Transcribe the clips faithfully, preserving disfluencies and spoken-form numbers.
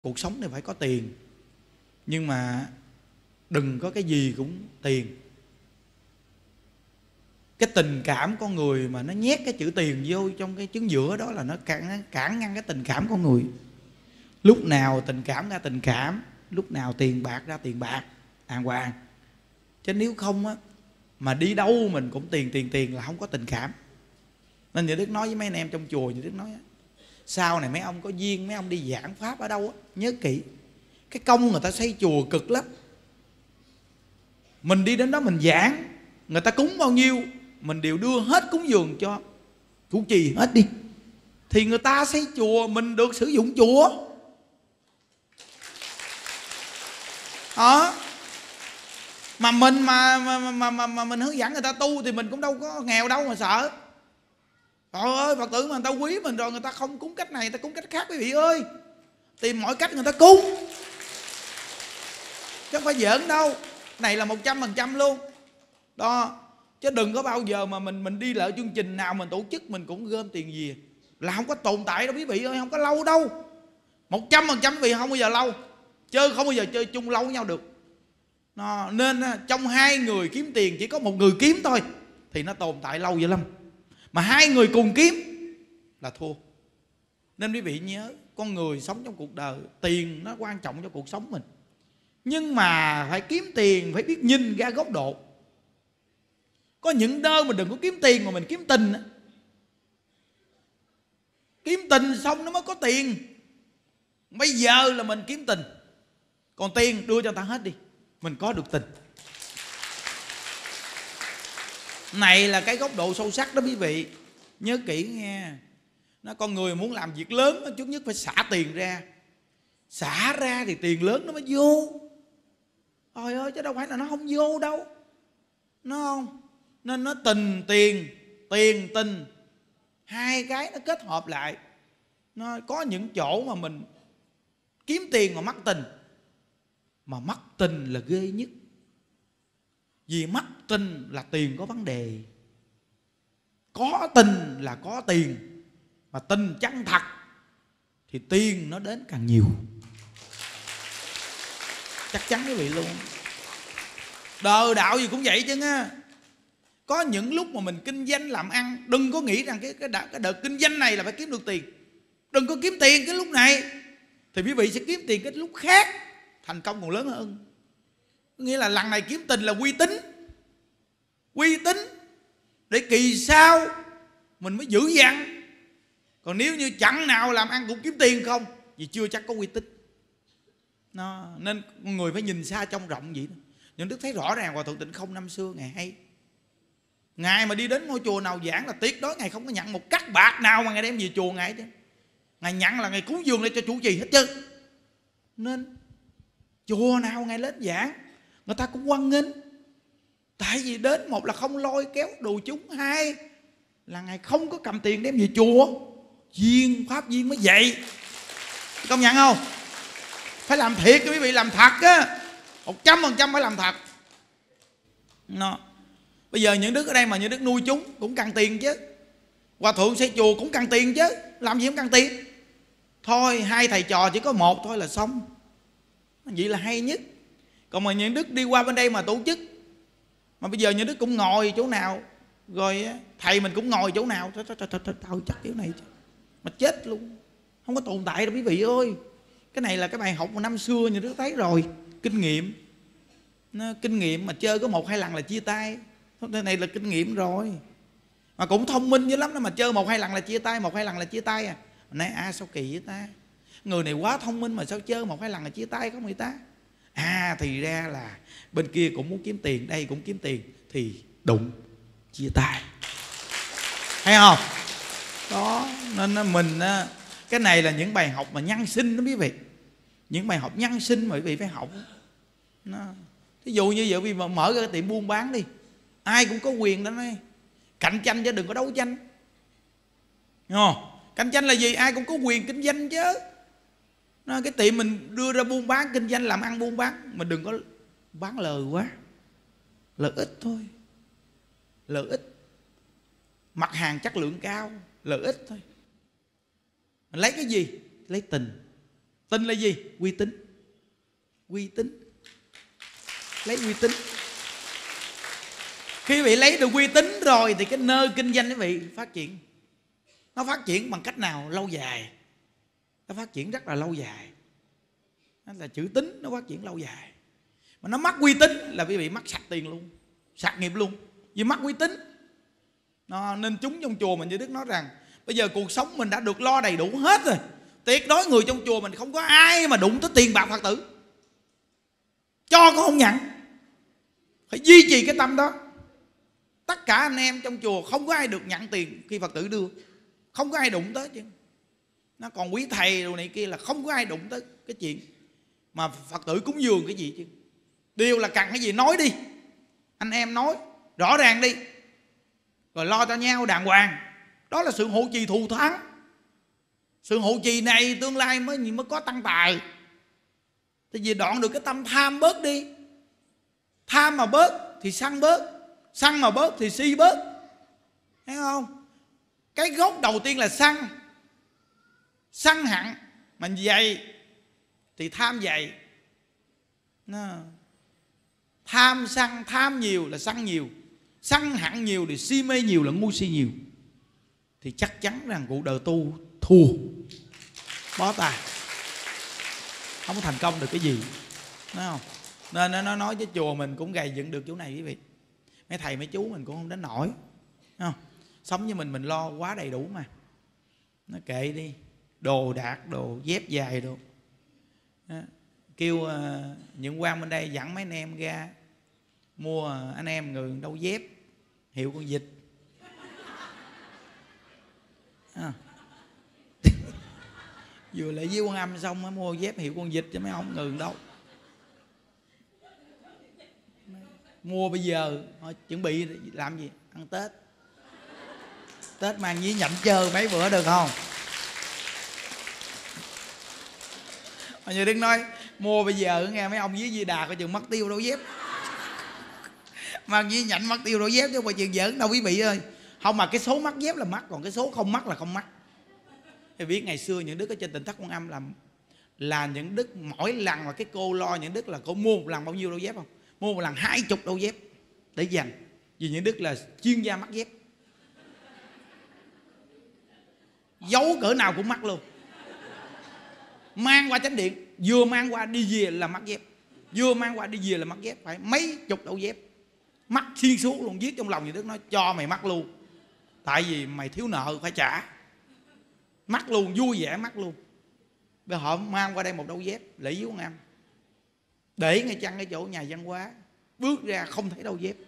Cuộc sống này phải có tiền, nhưng mà đừng có cái gì cũng tiền. Cái tình cảm con người mà nó nhét cái chữ tiền vô trong cái chướng giữa đó là nó cản, cản ngăn cái tình cảm con người. Lúc nào tình cảm ra tình cảm, lúc nào tiền bạc ra tiền bạc, đàng hoàng. Chứ nếu không á, mà đi đâu mình cũng tiền tiền tiền là không có tình cảm. Nên Như Đức nói với mấy anh em trong chùa, Như Đức nói á, sau này mấy ông có duyên, mấy ông đi giảng pháp ở đâu á, nhớ kỹ, cái công người ta xây chùa cực lắm. Mình đi đến đó mình giảng, người ta cúng bao nhiêu mình đều đưa hết cúng dường cho chủ trì hết đi, thì người ta xây chùa, mình được sử dụng chùa đó. Mà mình mà mà, mà, mà, mà mình hướng dẫn người ta tu thì mình cũng đâu có nghèo đâu mà sợ. Trời ơi, Phật tử mà người ta quý mình rồi, người ta không cúng cách này, người ta cúng cách khác, quý vị ơi. Tìm mọi cách người ta cúng, chứ không phải giỡn đâu. Này là một trăm phần trăm luôn đó. Chứ đừng có bao giờ mà mình mình đi lại chương trình nào mình tổ chức mình cũng gom tiền về, là không có tồn tại đâu quý vị ơi, không có lâu đâu. Một trăm phần trăm quý vị không bao giờ lâu, chơi không bao giờ chơi chung lâu với nhau được đó. Nên trong hai người kiếm tiền chỉ có một người kiếm thôi thì nó tồn tại lâu dữ lắm. Mà hai người cùng kiếm là thua. Nên quý vị nhớ, con người sống trong cuộc đời, tiền nó quan trọng cho cuộc sống mình, nhưng mà phải kiếm tiền phải biết nhìn ra góc độ. Có những nơi mà đừng có kiếm tiền mà mình kiếm tình. Kiếm tình xong nó mới có tiền. Bây giờ là mình kiếm tình, còn tiền đưa cho người ta hết đi, mình có được tình. Này là cái góc độ sâu sắc đó quý vị, nhớ kỹ nghe. Nó con người muốn làm việc lớn trước nhất phải xả tiền ra. Xả ra thì tiền lớn nó mới vô. Trời ơi, chứ đâu phải là nó không vô đâu, nó không. Nên nó tình tiền, tiền tình, hai cái nó kết hợp lại. Nó có những chỗ mà mình kiếm tiền mà mắc tình, mà mắc tình là ghê nhất. Vì mắc tình là tiền có vấn đề. Có tình là có tiền, mà tình chân thật thì tiền nó đến càng nhiều. Chắc chắn quý vị luôn. Đời đạo gì cũng vậy chứ nha. Có những lúc mà mình kinh doanh làm ăn, đừng có nghĩ rằng cái, cái, đợt, cái đợt kinh doanh này là phải kiếm được tiền. Đừng có kiếm tiền cái lúc này, thì quý vị sẽ kiếm tiền cái lúc khác, thành công còn lớn hơn. Nghĩa là lần này kiếm tình là uy tín. Uy tín để kỳ sau mình mới giữ dằn. Còn nếu như chẳng nào làm ăn cũng kiếm tiền không, vì chưa chắc có uy tín. Nó, nên con người phải nhìn xa trông rộng vậy đó. Nhưng Đức thấy rõ ràng Hòa Thượng Tịnh Không năm xưa Ngài hay, Ngài mà đi đến ngôi chùa nào giảng là tuyệt đối Ngài không có nhận một cắc bạc nào mà Ngài đem về chùa Ngài chứ. Ngài nhận là Ngài cúng dường lên cho chủ trì hết chứ. Nên chùa nào Ngài lên giảng người ta cũng hoan nghênh. Tại vì đến một là không lôi kéo đồ chúng, hai là Ngài không có cầm tiền đem về chùa. Duyên pháp duyên mới vậy, công nhận không? Phải làm thiệt quý vị, làm thật á, một trăm phần trăm phải làm thật. Nó bây giờ những đức ở đây mà những đức nuôi chúng cũng cần tiền chứ. Hòa thượng xây chùa cũng cần tiền chứ, làm gì cũng cần tiền. Thôi hai thầy trò chỉ có một thôi là xong, vậy là hay nhất. Còn mà những đức đi qua bên đây mà tổ chức, mà bây giờ những đức cũng ngồi chỗ nào, rồi thầy mình cũng ngồi chỗ nào, thôi thôi thôi thôi tao chắc kiểu này mà chết luôn, không có tồn tại đâu quý vị ơi. Cái này là cái bài học mà năm xưa như đức thấy rồi, kinh nghiệm. Nó, kinh nghiệm mà chơi có một hai lần là chia tay. Cái này là kinh nghiệm rồi. Mà cũng thông minh dữ lắm đó, mà chơi một hai lần là chia tay, một hai lần là chia tay à. Nói à sao kỳ vậy ta, người này quá thông minh mà sao chơi một hai lần là chia tay có người ta. À thì ra là bên kia cũng muốn kiếm tiền, đây cũng kiếm tiền, thì đụng chia tay, thấy không? Đó, nên mình cái này là những bài học mà nhân sinh đó quý vị. Những bài học nhân sinh mà quý vị phải học. Nó, ví dụ như vậy, vì mà mở ra cái tiệm buôn bán đi, ai cũng có quyền đó nói cạnh tranh chứ đừng có đấu tranh. Hiểu không? Cạnh tranh là gì? Ai cũng có quyền kinh doanh chứ. Nó, cái tiệm mình đưa ra buôn bán, kinh doanh, làm ăn buôn bán, mình đừng có bán lời quá, lợi ích thôi, lợi ích, mặt hàng chất lượng cao, lợi ích thôi. Mình lấy cái gì? Lấy tình. Tin là gì? Uy tín. Uy tín. Lấy uy tín. Khi quý vị lấy được uy tín rồi thì cái nơi kinh doanh quý vị phát triển. Nó phát triển bằng cách nào? Lâu dài. Nó phát triển rất là lâu dài. Nó là chữ tín, nó phát triển lâu dài. Mà nó mất uy tín là quý vị mất sạch tiền luôn, sạch nghiệp luôn. Vì mất uy tín. Nó, nên chúng trong chùa mình như Đức nói rằng bây giờ cuộc sống mình đã được lo đầy đủ hết rồi. Tuyệt đối người trong chùa mình không có ai mà đụng tới tiền bạc Phật tử. Cho cũng không nhận. Phải duy trì cái tâm đó. Tất cả anh em trong chùa không có ai được nhận tiền khi Phật tử đưa. Không có ai đụng tới chứ. Nó còn quý thầy đồ này kia là không có ai đụng tới cái chuyện mà Phật tử cúng dường cái gì chứ. Điều là cần cái gì nói đi. Anh em nói rõ ràng đi. Rồi lo cho nhau đàng hoàng. Đó là sự hộ trì thù thắng. Sự hộ trì này tương lai mới mới có tăng tài. Thì vì đoạn được cái tâm tham bớt đi. Tham mà bớt thì sân bớt. Sân mà bớt thì si bớt. Thấy không? Cái gốc đầu tiên là sân. Sân hận. Mình dày thì tham dày. Tham sân, tham nhiều là sân nhiều. Sân hận nhiều thì si mê nhiều là ngu si nhiều. Thì chắc chắn rằng cuộc đời tu thua, bó tay, không có thành công được cái gì. Thấy không? Nên nó nói với chùa mình cũng gầy dựng được chỗ này quý vị. Mấy thầy mấy chú mình cũng không đến nổi. Thấy không? Sống với mình mình lo quá đầy đủ mà. Nó kệ đi. Đồ đạc, đồ dép dài đồ. Đó. Kêu uh, những quan bên đây dẫn mấy anh em ra mua uh, anh em người đâu dép hiệu con vịt. À. Vừa lại với Quan Âm xong mới mua dép hiệu con vịt cho mấy ông ngừng đâu. Mua bây giờ họ chuẩn bị làm gì? Ăn Tết. Tết mang với nhậm chơi mấy bữa được không? Mà như Đức nói mua bây giờ nghe mấy ông với Di Đà coi chừng mất tiêu đâu dép. Mang với nhạnh mất tiêu đâu dép chứ coi chừng giỡn đâu quý vị ơi. Không mà cái số mắc dép là mắc, còn cái số không mắc là không mắc. Thì biết ngày xưa những Đức ở trên Tỉnh Thất Quan Âm làm là những Đức mỗi lần mà cái cô lo những Đức là cô mua một lần bao nhiêu đôi dép không? Mua một lần hai chục đôi dép để dành. Vì những Đức là chuyên gia mắc dép. Giấu cỡ nào cũng mắc luôn. Mang qua chánh điện, vừa mang qua đi về là mắc dép. Vừa mang qua đi về là mắc dép. Phải mấy chục đôi dép. Mắc xuyên suốt luôn, viết trong lòng những Đức nói cho mày mắc luôn. Tại vì mày thiếu nợ phải trả. Mắc luôn, vui vẻ mắc luôn. Bây giờ họ mang qua đây một đôi dép lễ với Quan Âm. Để ngay chăng cái chỗ nhà văn hóa. Bước ra không thấy đôi dép.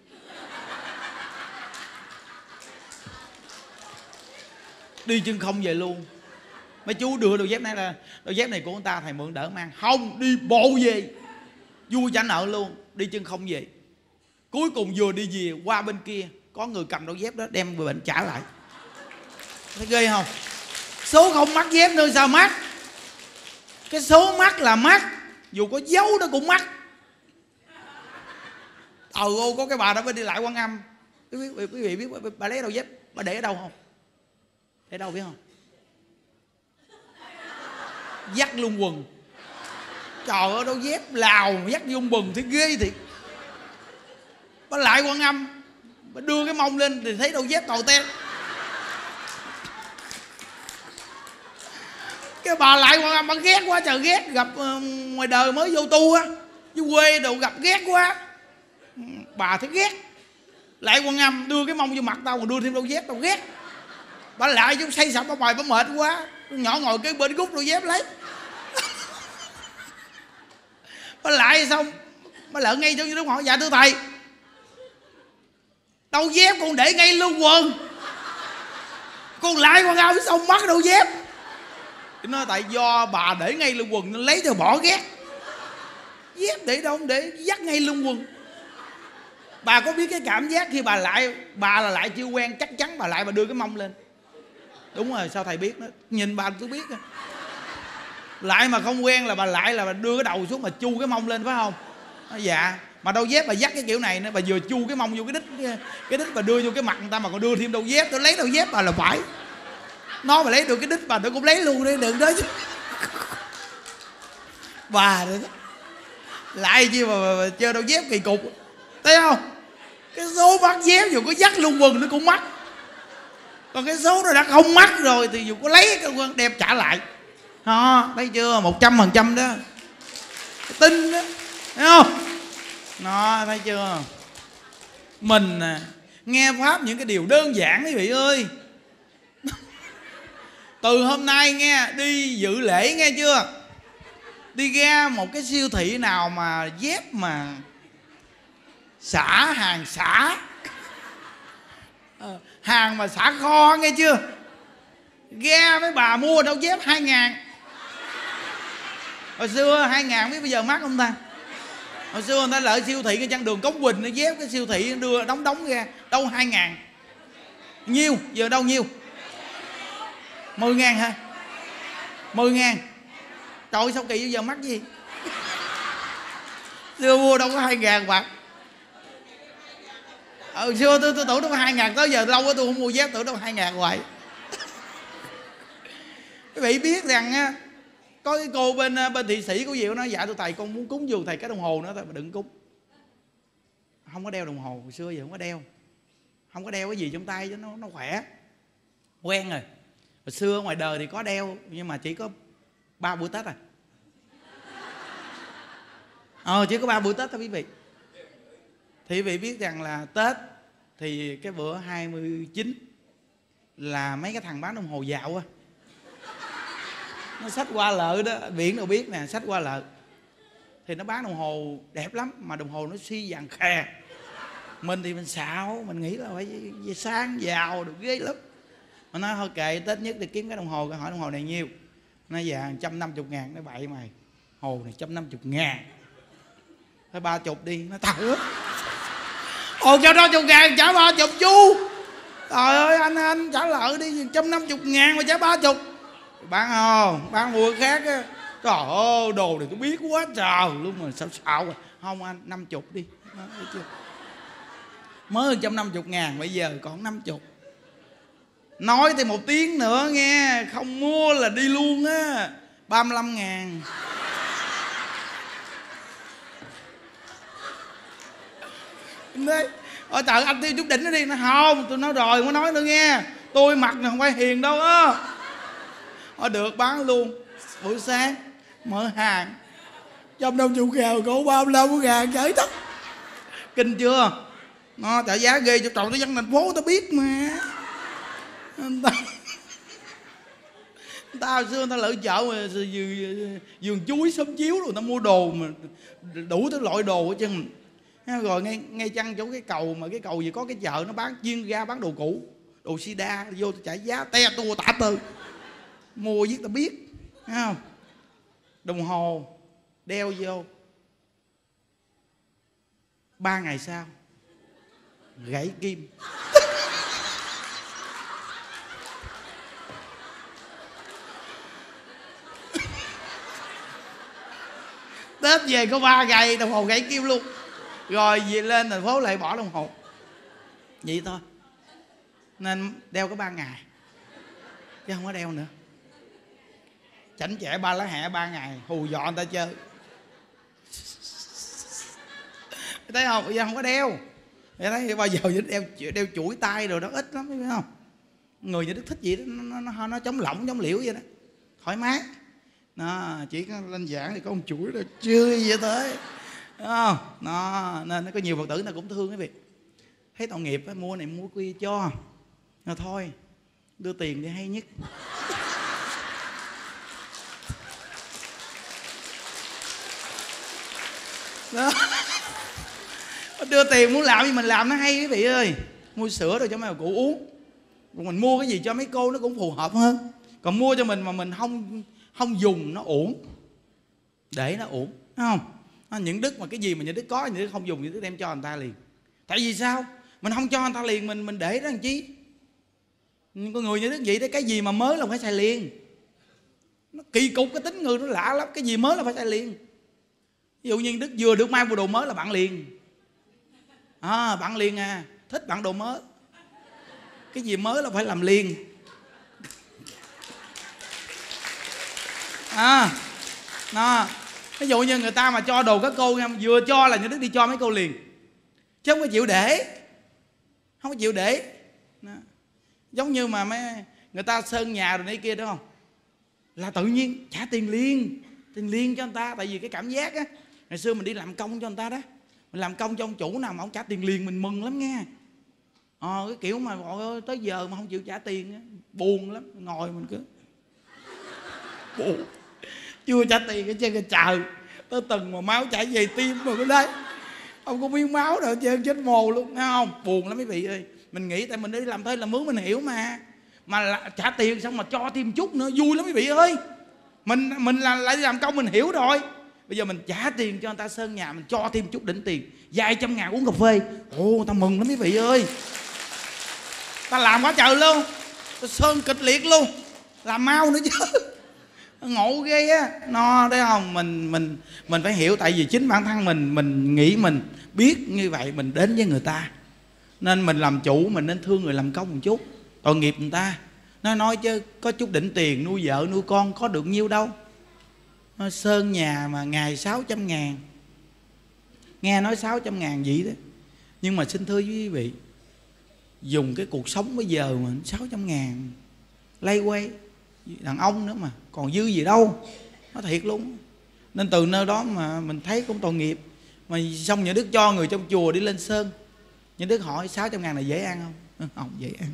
Đi chân không về luôn. Mấy chú đưa đôi dép này là đôi dép này của người ta thầy mượn đỡ mang. Không, đi bộ về. Vui trả nợ luôn. Đi chân không về. Cuối cùng vừa đi về qua bên kia có người cầm đôi dép đó đem người bệnh trả lại. Thấy ghê không? Số không mắc dép nơi sao mắc. Cái số mắc là mắc. Dù có dấu nó cũng mắc. Ờ ô có cái bà đó mới đi lại Quan Âm. Quý vị, quý vị biết bà lấy đôi dép bà để ở đâu không? Để đâu biết không? Dắt luôn quần. Trời ơi đôi dép Lào dắt luôn quần thì ghê thiệt. Bà lại Quan Âm, bà đưa cái mông lên thì thấy đôi dép tồi teo. Cái bà lại Quan Âm bà ghét quá trời ghét. Gặp uh, ngoài đời mới vô tu á, với quê đồ gặp ghét quá. Bà thấy ghét. Lại Quan Âm đưa cái mông vô mặt tao còn đưa thêm đôi dép tao ghét. Bà lại chút say sẩm bà bài bà mệt quá. Nhỏ ngồi cái bên gút đôi dép lấy. Bà lại xong bà lỡ ngay cho Đức hỏi dạ thưa thầy, đôi dép con để ngay lưng quần, con lại Quan Âm xong mất đôi dép. Thì nói tại do bà để ngay lưng quần nên lấy cho bỏ ghét. Dép để đâu để dắt ngay lưng quần. Bà có biết cái cảm giác khi bà lại, bà là lại chưa quen chắc chắn bà lại bà đưa cái mông lên. Đúng rồi, sao thầy biết đó, nhìn bà tôi biết. Lại mà không quen là bà lại là bà đưa cái đầu xuống mà chu cái mông lên phải không? Dạ. Mà đôi dép bà dắt cái kiểu này nữa, bà vừa chu cái mông vô cái đít, cái, cái đít bà đưa vô cái mặt người ta mà còn đưa thêm đôi dép, tôi lấy đôi dép bà là phải. Nó mà lấy được cái đít bà tôi cũng lấy luôn đi, đừng đó chứ. Bà nữa lại chi mà, mà, mà chơi đôi dép kỳ cục, thấy không? Cái số bắt dép dù có dắt luôn quần nó cũng mắc, còn cái số nó đã không mắc rồi thì dù có lấy cái quần đem trả lại. Đó, thấy chưa? Một trăm phần trăm đó, tin đó, thấy không? Nó thấy chưa? Mình à, nghe pháp những cái điều đơn giản quý vị ơi. Từ hôm nay nghe đi dự lễ nghe chưa, đi ra một cái siêu thị nào mà dép mà xả hàng xả, hàng mà xả kho nghe chưa, ra mấy bà mua đâu dép hai ngàn. Hồi xưa hai ngàn biết bây giờ mắc không ta? Hồi xưa người ta lợi siêu thị cái trang đường Cống Quỳnh nó dép cái siêu thị đưa đóng đóng ra đâu hai ngàn. Nhiêu giờ đâu nhiêu? Mười ngàn hả? Mười ngàn. Trời ơi sao kỳ bây giờ mắc gì? Xưa mua đâu có hai ngàn bạc. Hồi xưa tôi tôi tưởng đâu có hai ngàn, tới giờ lâu quá tôi không mua dép tưởng đâu hai ngàn hoài. Quý vị biết rằng á, có cái cô bên bên thị sĩ của Diệu nói dạ tôi thầy con muốn cúng dường thầy cái đồng hồ nữa, thầy đừng cúng. Không có đeo đồng hồ, hồi xưa giờ không có đeo. Không có đeo cái gì trong tay cho nó nó khỏe. Quen rồi. Hồi xưa ngoài đời thì có đeo nhưng mà chỉ có ba bữa Tết à. Ờ chỉ có ba bữa Tết thôi quý vị. Thì quý vị biết rằng là Tết thì cái bữa hai mươi chín là mấy cái thằng bán đồng hồ dạo á, nó xách qua lợ đó, biển đâu biết nè, xách qua lợ thì nó bán đồng hồ đẹp lắm mà đồng hồ nó xi vàng khè. Mình thì mình xạo, mình nghĩ là phải sang giàu được ghê lắm. Mà nói thôi kệ, Tết nhất thì kiếm cái đồng hồ, hỏi đồng hồ này nhiêu, nó vàng một trăm năm mươi ngàn. Nó bậy mày, hồ này một trăm năm mươi ngàn, thôi ba chục đi. Nó tao ướp hồ cho đó chục ngàn trả ba chục chú. Trời ơi anh anh trả lợi đi, một trăm năm mươi ngàn mà trả ba chục. Bán không, bán mua cái khác á. Trời ơi đồ này tôi biết quá trời luôn mà sao xạo rồi. Không anh, năm chục đi. Đó, thấy chưa? Mới một trăm năm mươi ngàn, bây giờ còn năm mươi. Nói thêm một tiếng nữa nghe, không mua là đi luôn á. Ba mươi lăm ngàn. Đấy. Ôi trời anh tiêu chút đỉnh nó đi. Nó không, tôi nói rồi, không có nói nữa nghe. Tôi mặt này không phải hiền đâu á. Thôi được bán luôn. Buổi sáng mở hàng một trăm năm mươi ngàn có ba mươi lăm ngàn chởi tất. Kinh chưa? Nó trả giá ghê cho tròn tới dân thành phố tao biết mà. Ta, ta hồi xưa người ta lợi chợ mà vườn chuối sớm chiếu rồi người ta mua đồ mà đủ thứ loại đồ hết trơn. Rồi ngay ngay chăng chỗ cái cầu mà cái cầu gì có cái chợ nó bán chuyên ra bán đồ cũ, đồ sida, vô trả giá te tua tả tơi. Mua viết ta biết, thấy không? Đồng hồ đeo vô ba ngày sau gãy kim. Tết về có ba ngày đồng hồ gãy kim luôn. Rồi về lên thành phố lại bỏ đồng hồ. Vậy thôi. Nên đeo có ba ngày chứ không có đeo nữa. Chảnh chẹ ba lá hẹ ba ngày hù dọ người ta chơi. Thấy không? Bây giờ không có đeo. Thấy thấy bao giờ đeo đeo chuỗi tay rồi đó ít lắm phải không? Người như Đức thích gì đó nó nó, nó chống lỏng chống liễu vậy đó. Thoải mái. Nó chỉ có lên giảng thì có một chuỗi đó chơi vậy tới. Đúng không? Nó nên nó có nhiều Phật tử nào cũng thương cái việc thấy tội nghiệp á, mua này mua kia cho. Rồi thôi đưa tiền đi hay nhất. Đó. Đưa tiền muốn làm gì mình làm nó hay quý vị ơi. Mua sữa rồi cho mấy bà cụ uống. Còn mình mua cái gì cho mấy cô nó cũng phù hợp hơn. Còn mua cho mình mà mình không không dùng nó uổng. Để nó uổng, đúng không? Những đức mà cái gì mà những đức có, những đức không dùng, những đức đem cho người ta liền. Tại vì sao? Mình không cho người ta liền, mình mình để đó làm chi? Con người như đức vậy đó, cái gì mà mới là phải xài liền. Nó kỳ cục cái tính người nó lạ lắm. Cái gì mới là phải xài liền. Ví dụ như đức vừa được mang bộ đồ mới là bạn liền. À, bạn liền à, thích bạn đồ mới. Cái gì mới là phải làm liền. À, nó Ví dụ như người ta mà cho đồ các cô nha, vừa cho là Nho Đức đi cho mấy cô liền, chứ không có chịu để, không có chịu để. Đó. Giống như mà mấy người ta sơn nhà rồi này kia đúng không, là tự nhiên trả tiền liền, tiền liền cho người ta. Tại vì cái cảm giác á, ngày xưa mình đi làm công cho người ta đó, mình làm công cho ông chủ nào mà ông trả tiền liền mình mừng lắm nghe. Ờ, cái kiểu mà ôi, tới giờ mà không chịu trả tiền á, buồn lắm, ngồi mình cứ buồn, chưa trả tiền cái trên cái trời tới từng mà máu chảy về tim rồi cái đấy, không có miếng máu đâu trơn, chết mồ luôn, thấy không? Buồn lắm mấy vị ơi. Mình nghĩ tại mình đi làm thuê làm mướn mình hiểu mà, mà là, trả tiền xong mà cho thêm chút nữa vui lắm mấy vị ơi. Mình mình là lại đi làm công mình hiểu rồi. Bây giờ mình trả tiền cho người ta sơn nhà, mình cho thêm chút đỉnh tiền vài trăm ngàn uống cà phê, ồ người ta mừng lắm mấy vị ơi. Ta làm quá trời luôn, ta sơn kịch liệt luôn, làm mau nữa chứ, ngộ ghê á. No thấy không, mình mình mình phải hiểu. Tại vì chính bản thân mình mình nghĩ mình biết như vậy mình đến với người ta, nên mình làm chủ mình nên thương người làm công một chút, tội nghiệp người ta. Nó nói chứ có chút đỉnh tiền nuôi vợ nuôi con có được nhiêu đâu. Nó sơn nhà mà ngày sáu trăm ngàn, nghe nói sáu trăm ngàn vậy đó. Nhưng mà xin thưa với quý vị, dùng cái cuộc sống bây giờ mà sáu trăm ngàn lay quay, đàn ông nữa mà còn dư gì đâu, nói thiệt luôn. Nên từ nơi đó mà mình thấy cũng tội nghiệp. Mà xong Nho Đức cho người trong chùa đi lên sơn, Nho Đức hỏi sáu trăm ngàn này dễ ăn không? Không dễ ăn,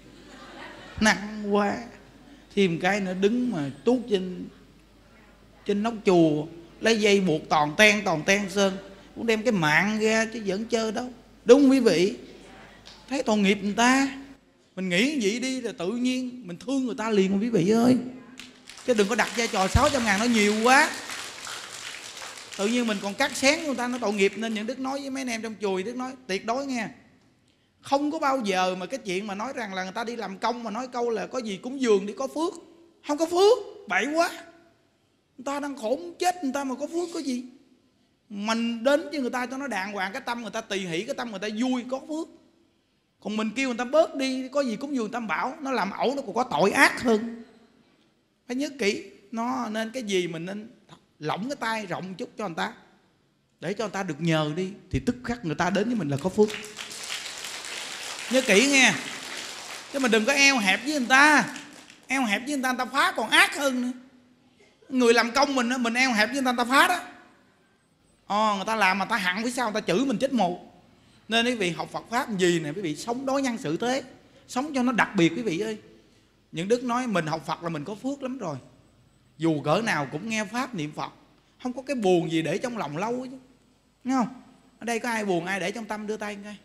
nặng quá. Thêm cái nữa đứng mà tuốt trên trên nóc chùa, lấy dây buộc toàn ten toàn ten sơn, cũng đem cái mạng ra chứ vẫn chơi đâu. Đúng không quý vị? Thấy tội nghiệp người ta, mình nghĩ vậy đi là tự nhiên mình thương người ta liền mà quý vị ơi. Chứ đừng có đặt vai trò sáu trăm ngàn nó nhiều quá, tự nhiên mình còn cắt xén người ta, nó tội nghiệp. Nên những Đức nói với mấy anh em trong chùa, Đức nói tuyệt đối nghe, không có bao giờ mà cái chuyện mà nói rằng là người ta đi làm công mà nói câu là có gì cúng dường đi có phước. Không có phước, bậy quá. Người ta đang khổ muốn chết, người ta mà có phước có gì. Mình đến với người ta cho nó đàng hoàng, cái tâm người ta tỳ hỷ, cái tâm người ta vui, có phước. Còn mình kêu người ta bớt đi, có gì cúng dường Tam Bảo, nó làm ẩu nó còn có tội ác hơn. Phải nhớ kỹ nó. Nên cái gì mình nên lỏng cái tay rộng chút cho người ta, để cho người ta được nhờ đi, thì tức khắc người ta đến với mình là có phước. Nhớ kỹ nghe, chứ mình đừng có eo hẹp với người ta. Eo hẹp với người ta, người ta phá còn ác hơn nữa. Người làm công mình mình eo hẹp với người ta, người ta phá đó. Ờ, người ta làm mà ta hận phía sau người ta chửi mình chết mồ. Nên quý vị học Phật Pháp gì nè quý vị, sống đối nhân xử thế, sống cho nó đặc biệt quý vị ơi. Những Đức nói mình học Phật là mình có phước lắm rồi. Dù cỡ nào cũng nghe Pháp niệm Phật, không có cái buồn gì để trong lòng lâu chứ. Nghe không? Ở đây có ai buồn ai để trong tâm đưa tay coi.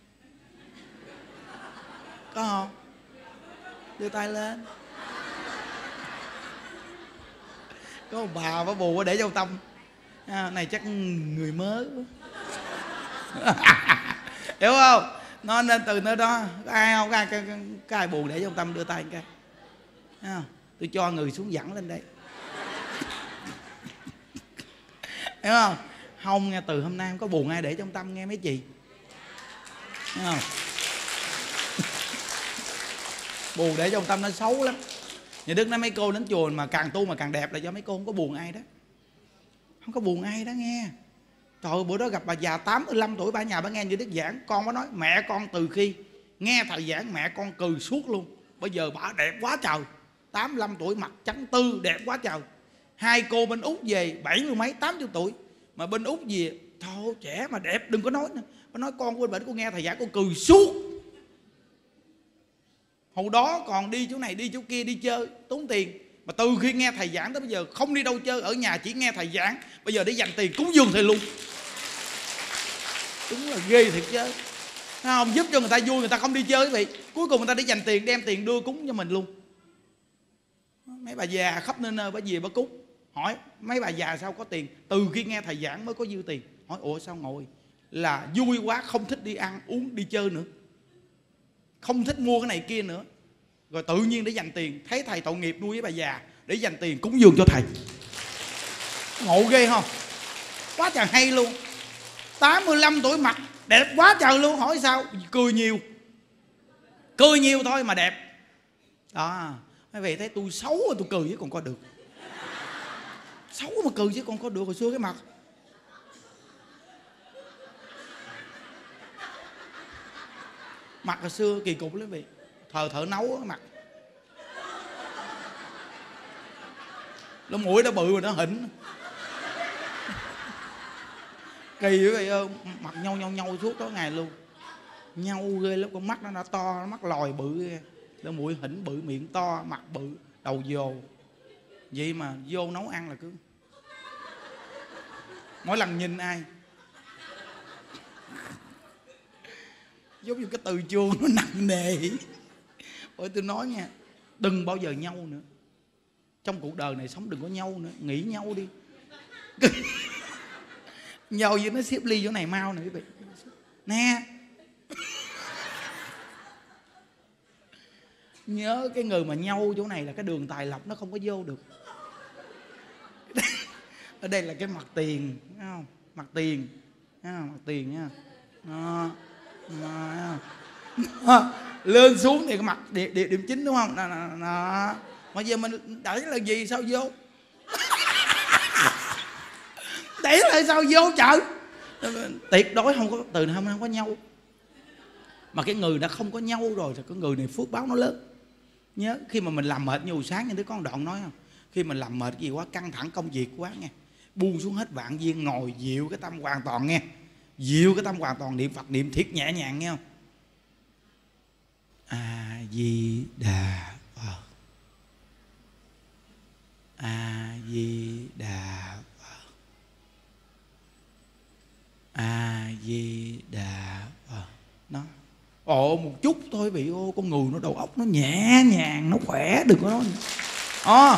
Có không? Đưa tay lên. Có một bà bà buồn để trong tâm. À, này chắc người mới quá. Hiểu không? Nó nên từ nơi đó có ai không? Có ai, có, có ai buồn để trong tâm đưa tay coi. À, tôi cho người xuống dẫn lên đây. Hiểu không? Không nghe, từ hôm nay không có buồn ai để trong tâm nghe mấy chị. Hiểu không? Buồn để trong tâm nó xấu lắm. Nhà Đức nói mấy cô đến chùa mà càng tu mà càng đẹp là do mấy cô không có buồn ai đó. Không có buồn ai đó nghe. Trời ơi, bữa đó gặp bà già tám mươi lăm tuổi, bà nhà bà nghe như Đức giảng, con có nói mẹ con từ khi nghe thầy giảng mẹ con cười suốt luôn. Bây giờ bà đẹp quá trời, tám mươi lăm tuổi mặt trắng tư đẹp quá trời. Hai cô bên Úc về bảy mươi mấy tám mươi tuổi, mà bên Úc về thôi trẻ mà đẹp đừng có nói nữa. Bà nói con của bên cô nghe thầy giảng con cười suốt. Hồi đó còn đi chỗ này đi chỗ kia đi chơi tốn tiền, mà từ khi nghe thầy giảng tới bây giờ không đi đâu chơi, ở nhà chỉ nghe thầy giảng. Bây giờ để dành tiền cúng dường thầy luôn. Đúng là ghê thiệt chứ. Không, giúp cho người ta vui, người ta không đi chơi quý vị, cuối cùng người ta để dành tiền đem tiền đưa cúng cho mình luôn. Mấy bà già khắp nơi nơi bà về bà cúng. Hỏi mấy bà già sao có tiền? Từ khi nghe thầy giảng mới có dư tiền. Hỏi ủa sao ngồi? Là vui quá không thích đi ăn uống đi chơi nữa, không thích mua cái này kia nữa, rồi tự nhiên để dành tiền. Thấy thầy tội nghiệp nuôi với bà già, để dành tiền cúng dường cho thầy. Ngộ ghê không? Quá trời hay luôn. Tám mươi lăm tuổi mặt đẹp quá trời luôn. Hỏi sao? Cười nhiều, cười nhiều thôi mà đẹp. Đó, mấy vị thấy tôi xấu tôi cười chứ còn coi được. Xấu mà cười chứ còn có được. Hồi xưa cái mặt mặt hồi xưa kỳ cục lắm vị, thờ thợ nấu cái mặt, lỗ mũi nó bự mà nó hỉnh, kỳ vậy ơi, mặt nhau nhau nhau suốt đó ngày luôn, nhau ghê lắm. Con mắt nó đã to, nó mắt lòi bự ghê, lỗ mũi hỉnh bự, miệng to, mặt bự, đầu dồ. Vậy mà vô nấu ăn là cứ mỗi lần nhìn ai giống như cái từ chuông nó nặng nề. Ôi tôi nói nha, đừng bao giờ nhau nữa. Trong cuộc đời này sống đừng có nhau nữa, nghỉ nhau đi. Nhau với nó xếp ly chỗ này mau nè quý vị. Nè, nhớ cái người mà nhau chỗ này là cái đường tài lộc nó không có vô được. Ở đây là cái mặt tiền, thấy không? Mặt tiền, thấy không? Mặt tiền nha. Đó. Đó. Đó. Lên xuống thì cái mặt điểm, điểm, điểm chính đúng không? Đó, đó, đó. Mà giờ mình đẩy là gì sao vô? Đẩy là sao vô trời? Tuyệt đối không có, từ hôm nay không có nhau. Mà cái người đã không có nhau rồi thì cái người này phước báo nó lớn. Nhớ khi mà mình làm mệt như hồi sáng như đứa con đoạn nói không, khi mình làm mệt gì quá, căng thẳng công việc quá nghe, buông xuống hết vạn duyên, ngồi dịu cái tâm hoàn toàn nghe, dịu cái tâm hoàn toàn, niệm Phật niệm thiệt nhẹ nhàng nghe không. A Di Đà Phật, A Di Đà Phật, A Di Đà Phật. Nó ồ một chút thôi bị ô, con người nó đầu óc nó nhẹ nhàng, nó khỏe, đừng có nói à.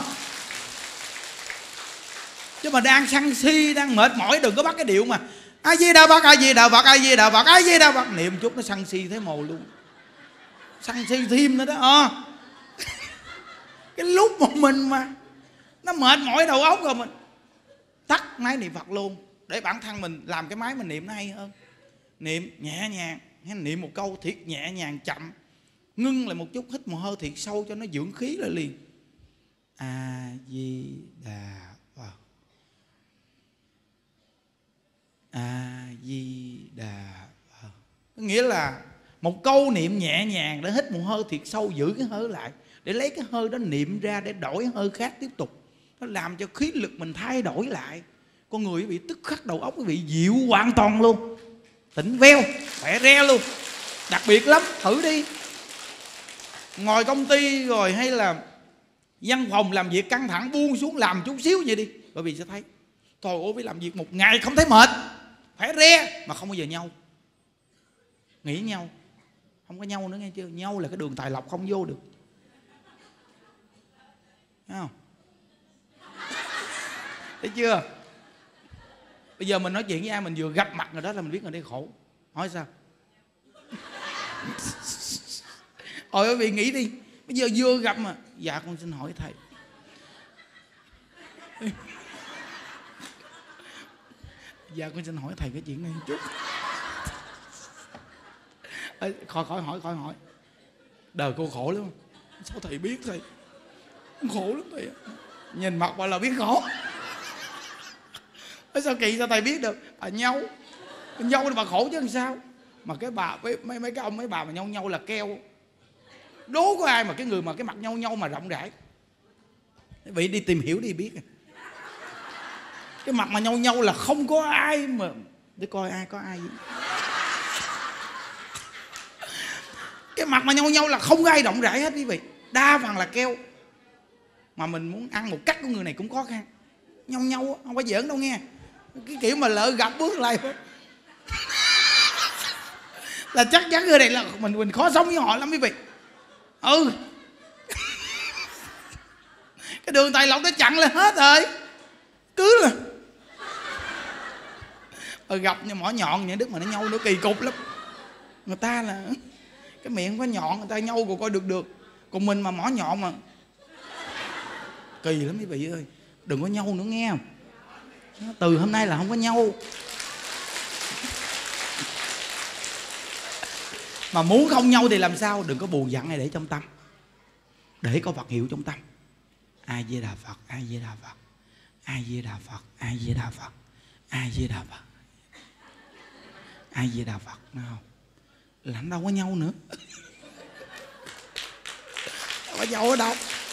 Chứ mà đang sân si, đang mệt mỏi đừng có bắt cái điệu mà A Di Đà Phật, A Di Đà Phật, A Di Đà Phật, A Di Đà Phật, niệm chút nó sân si thấy mồ luôn, sân si thêm nữa đó à. Cái lúc mà mình mà nó mệt mỏi đầu óc rồi mình tắt máy niệm Phật luôn, để bản thân mình làm cái máy mình niệm nó hay hơn. Niệm nhẹ nhàng, niệm một câu thiệt nhẹ nhàng chậm, ngưng lại một chút, hít một hơi thiệt sâu cho nó dưỡng khí lại liền. A Di Đà Phật, A Di Đà Phật. Có nghĩa là một câu niệm nhẹ nhàng để hít một hơi thiệt sâu, giữ cái hơi lại, để lấy cái hơi đó niệm ra để đổi hơi khác tiếp tục. Nó làm cho khí lực mình thay đổi lại. Con người bị tức khắc đầu óc bị dịu hoàn toàn luôn, tỉnh veo, khỏe re luôn. Đặc biệt lắm, thử đi. Ngồi công ty rồi hay là văn phòng làm việc căng thẳng, buông xuống làm chút xíu vậy đi, bởi vì sẽ thấy trời ơi, phải làm việc một ngày không thấy mệt, khỏe re mà không bao giờ nhau. Nghĩ nhau, không có nhau nữa nghe chưa? Nhau là cái đường tài lộc không vô được, thấy không? Thấy chưa? Bây giờ mình nói chuyện với ai mình vừa gặp mặt người đó là mình biết người đây khổ. Hỏi sao? Ôi quý vị nghĩ đi, bây giờ vừa gặp mà dạ con xin hỏi thầy, dạ con xin hỏi thầy cái chuyện này một chút. Ê, khỏi khỏi hỏi khỏi hỏi đời cô khổ lắm. Sao thầy biết thầy? Khổ lắm thầy, nhìn mặt bà là biết khổ. Sao kỳ sao thầy biết được? Bà nhau nhau thì bà khổ chứ làm sao. Mà cái bà mấy mấy cái ông mấy bà mà nhau nhau là keo. Đố có ai mà cái người mà cái mặt nhau nhau mà rộng rãi. Vậy đi tìm hiểu đi biết. Cái mặt mà nhau nhau là không có ai mà để coi ai có ai vậy. Cái mặt mà nhau nhau là không có ai rộng rãi hết quý vị, đa phần là keo. Mà mình muốn ăn một cắt của người này cũng khó khăn. Nhau nhau không phải giỡn đâu nghe. Cái kiểu mà lỡ gặp bước lại là chắc chắn người này là mình mình khó sống với họ lắm quý vị. Ừ. Cái đường tài lộc nó chặn lại hết rồi. Cứ là ừ, gặp như mỏ nhọn những đức mà nó nhau nữa kỳ cục lắm. Người ta là cái miệng có nhọn, người ta nhau còn coi được được. Còn mình mà mỏ nhọn mà kỳ lắm quý vị ơi. Đừng có nhau nữa nghe. Từ hôm nay là không có nhau. Mà muốn không nhau thì làm sao? Đừng có buồn giận hay để trong tâm, để có Phật hiệu trong tâm. A Di Đà Phật, A Di Đà Phật, A Di Đà Phật, A Di Đà Phật, A Di Đà Phật, A Di Đà Phật. Nào không? Là nó đâu có nhau nữa. Đâu có nhau ở đâu.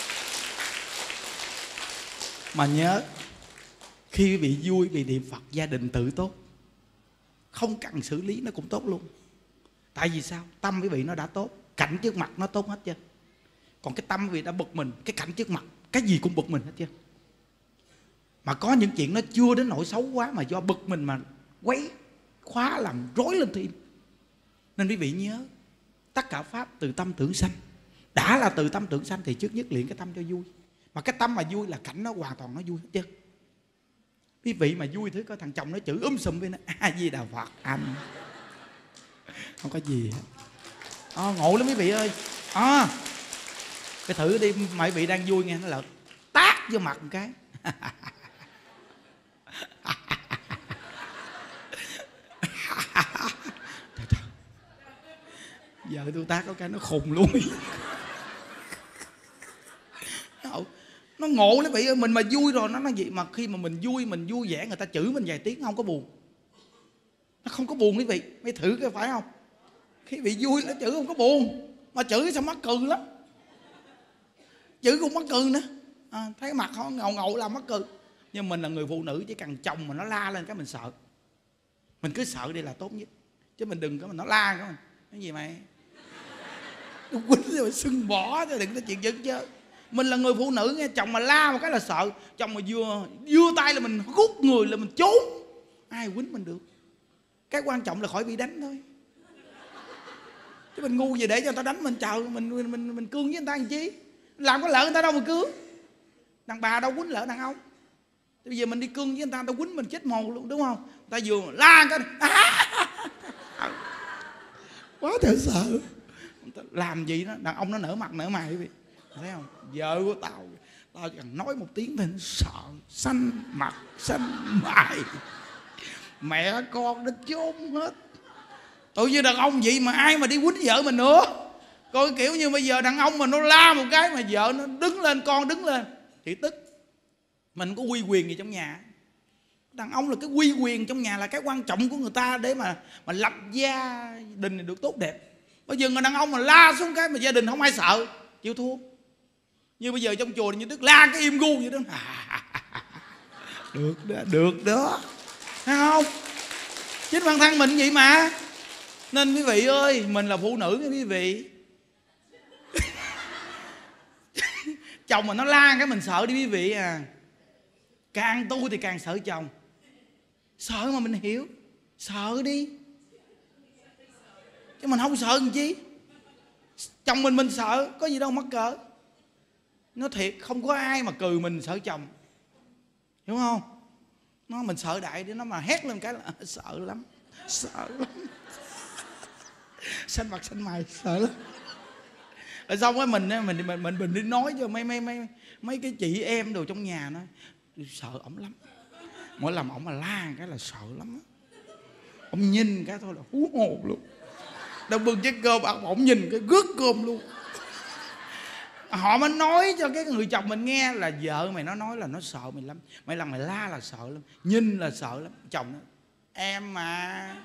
Mà nhớ, khi bị vui, bị niệm Phật, gia đình tự tốt, không cần xử lý nó cũng tốt luôn. Tại vì sao? Tâm quý vị nó đã tốt, cảnh trước mặt nó tốt hết trơn. Còn cái tâm quý vị đã bực mình, cái cảnh trước mặt cái gì cũng bực mình hết trơn. Mà có những chuyện nó chưa đến nỗi xấu quá, mà do bực mình mà quấy khóa làm rối lên thêm. Nên quý vị nhớ, tất cả pháp từ tâm tưởng sanh. Đã là từ tâm tưởng sanh thì trước nhất luyện cái tâm cho vui. Mà cái tâm mà vui là cảnh nó hoàn toàn nó vui hết trơn. Quý vị mà vui thứ coi thằng chồng nó chửi um sùm với nó A Di Đà Phật anh, không có gì hết. À, ngộ lắm quý vị ơi. À, cái thử đi, mà quý vị đang vui nghe nó lợt tát vô mặt một cái. Trời trời. Giờ tôi tát có cái nó khùng luôn. Nó ngộ lắm vị ơi. Mình mà vui rồi nó nói gì mà khi mà mình vui, mình vui vẻ, người ta chửi mình vài tiếng không có buồn. Nó không có buồn quý vị. Mấy thử cái phải không? Khi bị vui nó chửi không có buồn. Mà chửi sao mắc cười lắm. Chửi cũng mắc cười nữa. À, thấy mặt họ ngầu ngầu là mắc cười. Nhưng mình là người phụ nữ, chỉ cần chồng mà nó la lên cái mình sợ. Mình cứ sợ đi là tốt nhất. Chứ mình đừng có mình nó la cái mình. Cái gì mày? Nó quýnh rồi sưng bỏ chứ đừng có chuyện dữ chứ. Mình là người phụ nữ nghe, chồng mà la một cái là sợ. Chồng mà vừa vừa tay là mình rút người là mình trốn. Ai quýnh mình được. Cái quan trọng là khỏi bị đánh thôi. Chứ mình ngu gì để cho người ta đánh mình. Trời, mình mình mình, mình cương với người ta làm chi? Làm có lỡ người ta đâu mà cương. Đàn bà đâu quýnh lỡ đàn ông. Bây giờ mình đi cương với người ta, người ta quýnh mình chết mồ luôn, đúng không? Người ta vừa la cái à! Quá trời sợ. Làm gì đó, đàn ông nó nở mặt nở mày quý vị. Thấy không? Vợ của tao, tao chỉ cần nói một tiếng thì nó sợ, xanh mặt, xanh mày. Mẹ con nó chôn hết. Tự nhiên đàn ông vậy mà ai mà đi quýnh vợ mình nữa. Coi kiểu như bây giờ đàn ông mà nó la một cái mà vợ nó đứng lên, con đứng lên thì tức. Mình có quy quyền gì trong nhà. Đàn ông là cái quy quyền trong nhà là cái quan trọng của người ta để mà mà lập gia đình này được tốt đẹp. Bây giờ người đàn ông mà la xuống cái mà gia đình không ai sợ, chịu thua. Như bây giờ trong chùa như Đức la cái im gu vậy đó. Được đó, được đó. Thấy không? Chính bản thân mình vậy mà. Nên quý vị ơi, mình là phụ nữ nha quý vị. Chồng mà nó la cái mình sợ đi quý vị à. Càng tu thì càng sợ chồng. Sợ mà mình hiểu. Sợ đi. Chứ mình không sợ làm chi. Chồng mình mình sợ, có gì đâu mắc cỡ. Nó thiệt, không có ai mà cười mình sợ chồng. Hiểu không? Nó mình sợ đại để nó mà hét lên cái là sợ lắm. Sợ lắm. Xanh mặt xanh mày, sợ lắm. Rồi xong cái mình mình mình mình mình đi nói cho mấy mấy mấy mấy cái chị em đồ trong nhà nó sợ ổng lắm. Mỗi lần ổng mà la cái là sợ lắm. Ông nhìn cái thôi là hú hồn luôn. Đang bưng chén cơm ăn ổng nhìn cái gớt cơm luôn. Họ mới nói cho cái người chồng mình nghe là vợ mày nó nói là nó sợ mày lắm. Mấy lần mày la là sợ lắm, nhìn là sợ lắm. Chồng nó em mà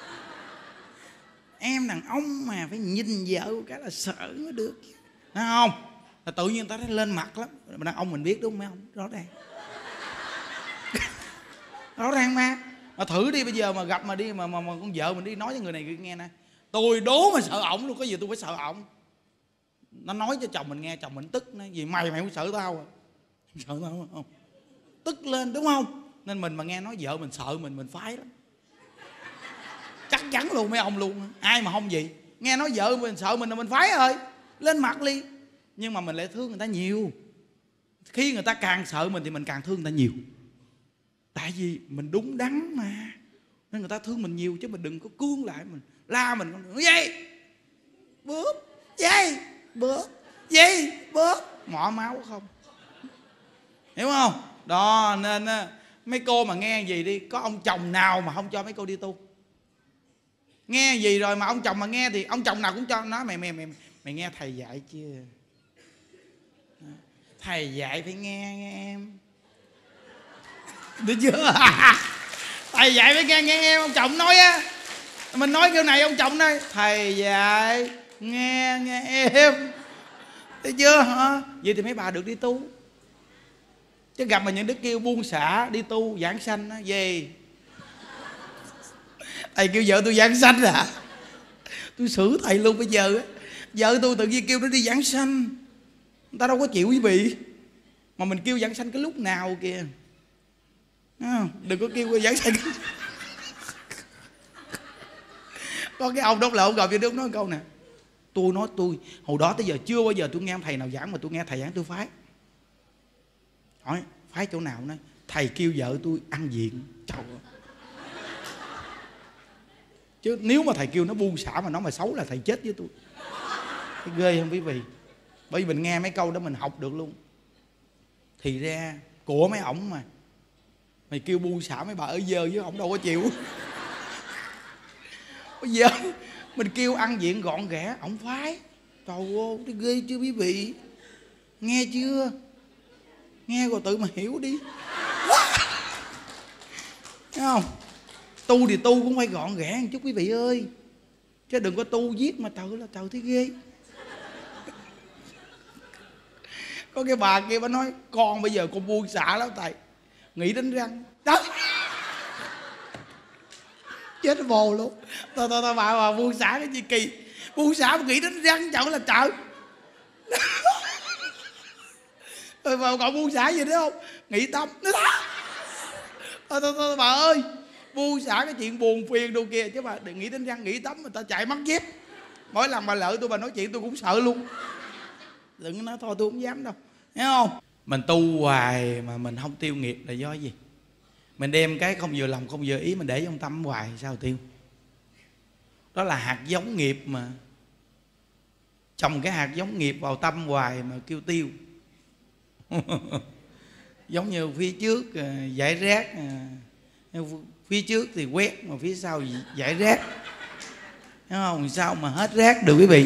em đàn ông mà phải nhìn vợ cái là sợ mới được. Thấy không? Là tự nhiên ta thấy lên mặt lắm. Đàn ông mình biết đúng không? Rõ ràng. Rõ ràng mà. Mà thử đi bây giờ mà gặp mà đi mà, mà, mà con vợ mình đi nói cho người này nghe nè. Tôi đố mà sợ ổng luôn, có gì tôi phải sợ ổng. Nó nói cho chồng mình nghe, chồng mình tức. Nói gì mày mày không sợ tao à? Sợ tao không? Tức lên đúng không? Nên mình mà nghe nói vợ mình sợ mình, mình phái lắm. Chắc chắn luôn mấy ông luôn. Ai mà không gì. Nghe nói vợ mình sợ mình là mình phái rồi. Lên mặt đi. Nhưng mà mình lại thương người ta nhiều. Khi người ta càng sợ mình thì mình càng thương người ta nhiều. Tại vì mình đúng đắn mà. Nên người ta thương mình nhiều. Chứ mình đừng có cương lại mình. La mình không gì bớt gì bớt gì bớt mỏ máu không. Hiểu không? Đó nên mấy cô mà nghe gì đi. Có ông chồng nào mà không cho mấy cô đi tu. Nghe gì rồi mà ông chồng mà nghe thì ông chồng nào cũng cho. Nói mày mày mày mày nghe thầy dạy chưa? Thầy dạy phải nghe nghe em. Được chưa? Thầy dạy mới nghe nghe em ông chồng nói á. Mình nói kiểu này ông chồng nói thầy dạy nghe nghe em. Thấy chưa hả? Vậy thì mấy bà được đi tu. Chứ gặp mà những đứa kêu buông xả đi tu giảng sanh á, về thầy kêu vợ tôi giảng sanh à? Tôi xử thầy luôn bây giờ á. Vợ tôi tự nhiên kêu nó đi giảng sanh, người ta đâu có chịu quý vị. Mà mình kêu giảng sanh cái lúc nào kìa. À, đừng có kêu giảng sanh. Có cái ông đó là ông gặp cho đứa nói câu nè: tôi nói tôi hồi đó tới giờ chưa bao giờ tôi nghe ông thầy nào giảng, mà tôi nghe thầy giảng tôi phái. Hỏi phái chỗ nào? Nói thầy kêu vợ tôi ăn diện. Trời ơi. Chứ nếu mà thầy kêu nó buông xả mà nó mà xấu là thầy chết với tôi. Thấy ghê không quý vị? Bởi vì mình nghe mấy câu đó mình học được luôn. Thì ra của mấy ổng mà mày kêu buông xả mấy bà ở dơ với ổng đâu có chịu. Bây giờ mình kêu ăn diện gọn ghẽ ổng phái. Trời ơi, cái ghê chưa quý vị? Nghe chưa? Nghe rồi tự mà hiểu đi. Thấy không? Tu thì tu cũng phải gọn ghẽ một chút quý vị ơi. Chứ đừng có tu giết mà tự là tự thấy ghê. Có cái bà kia bà nói con bây giờ con buông xả lắm thầy, nghĩ đến răng đó. Chết bồ luôn. Thôi thôi thôi bà, bà buông xả cái gì kỳ? Buông xả mà nghĩ đến răng chợ là chợ. Rồi bà còn buông xả gì nữa không? Nghĩ tâm. Thôi thôi thôi bà ơi, buông xả cái chuyện buồn phiền đâu kia, chứ bà đừng nghĩ đến răng nghĩ tắm, người ta chạy mất dép. Mỗi lần bà lỡ tôi bà nói chuyện tôi cũng sợ luôn. Đừng có nói thôi tôi không dám đâu. Thấy không? Mình tu hoài mà mình không tiêu nghiệp là do gì? Mình đem cái không vừa lòng không vừa ý mình để trong tâm hoài sao tiêu? Đó là hạt giống nghiệp mà. Trồng cái hạt giống nghiệp vào tâm hoài mà kêu tiêu. Giống như phía trước giải rác, phía trước thì quét mà phía sau giải rác. Thấy không? Sao mà hết rác được quý vị?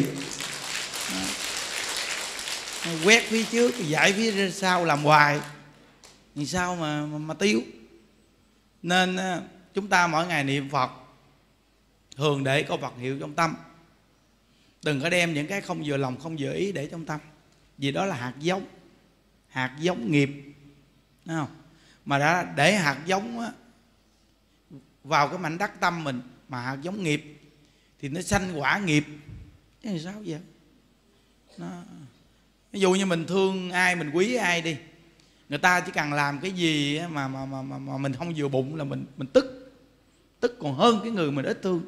Quét phía trước giải phía sau làm hoài thì sao mà, mà mà tiêu? Nên chúng ta mỗi ngày niệm Phật thường để có Phật hiệu trong tâm. Đừng có đem những cái không vừa lòng không vừa ý để trong tâm, vì đó là hạt giống, hạt giống nghiệp. Thấy không? Mà đã để hạt giống á, vào cái mảnh đất tâm mình mà hạt giống nghiệp thì nó sanh quả nghiệp. Chứ sao vậy? Nó... ví dụ như mình thương ai, mình quý ai đi, người ta chỉ cần làm cái gì mà mà mà mà, mà mình không vừa bụng là mình mình tức, tức còn hơn cái người mình ít thương.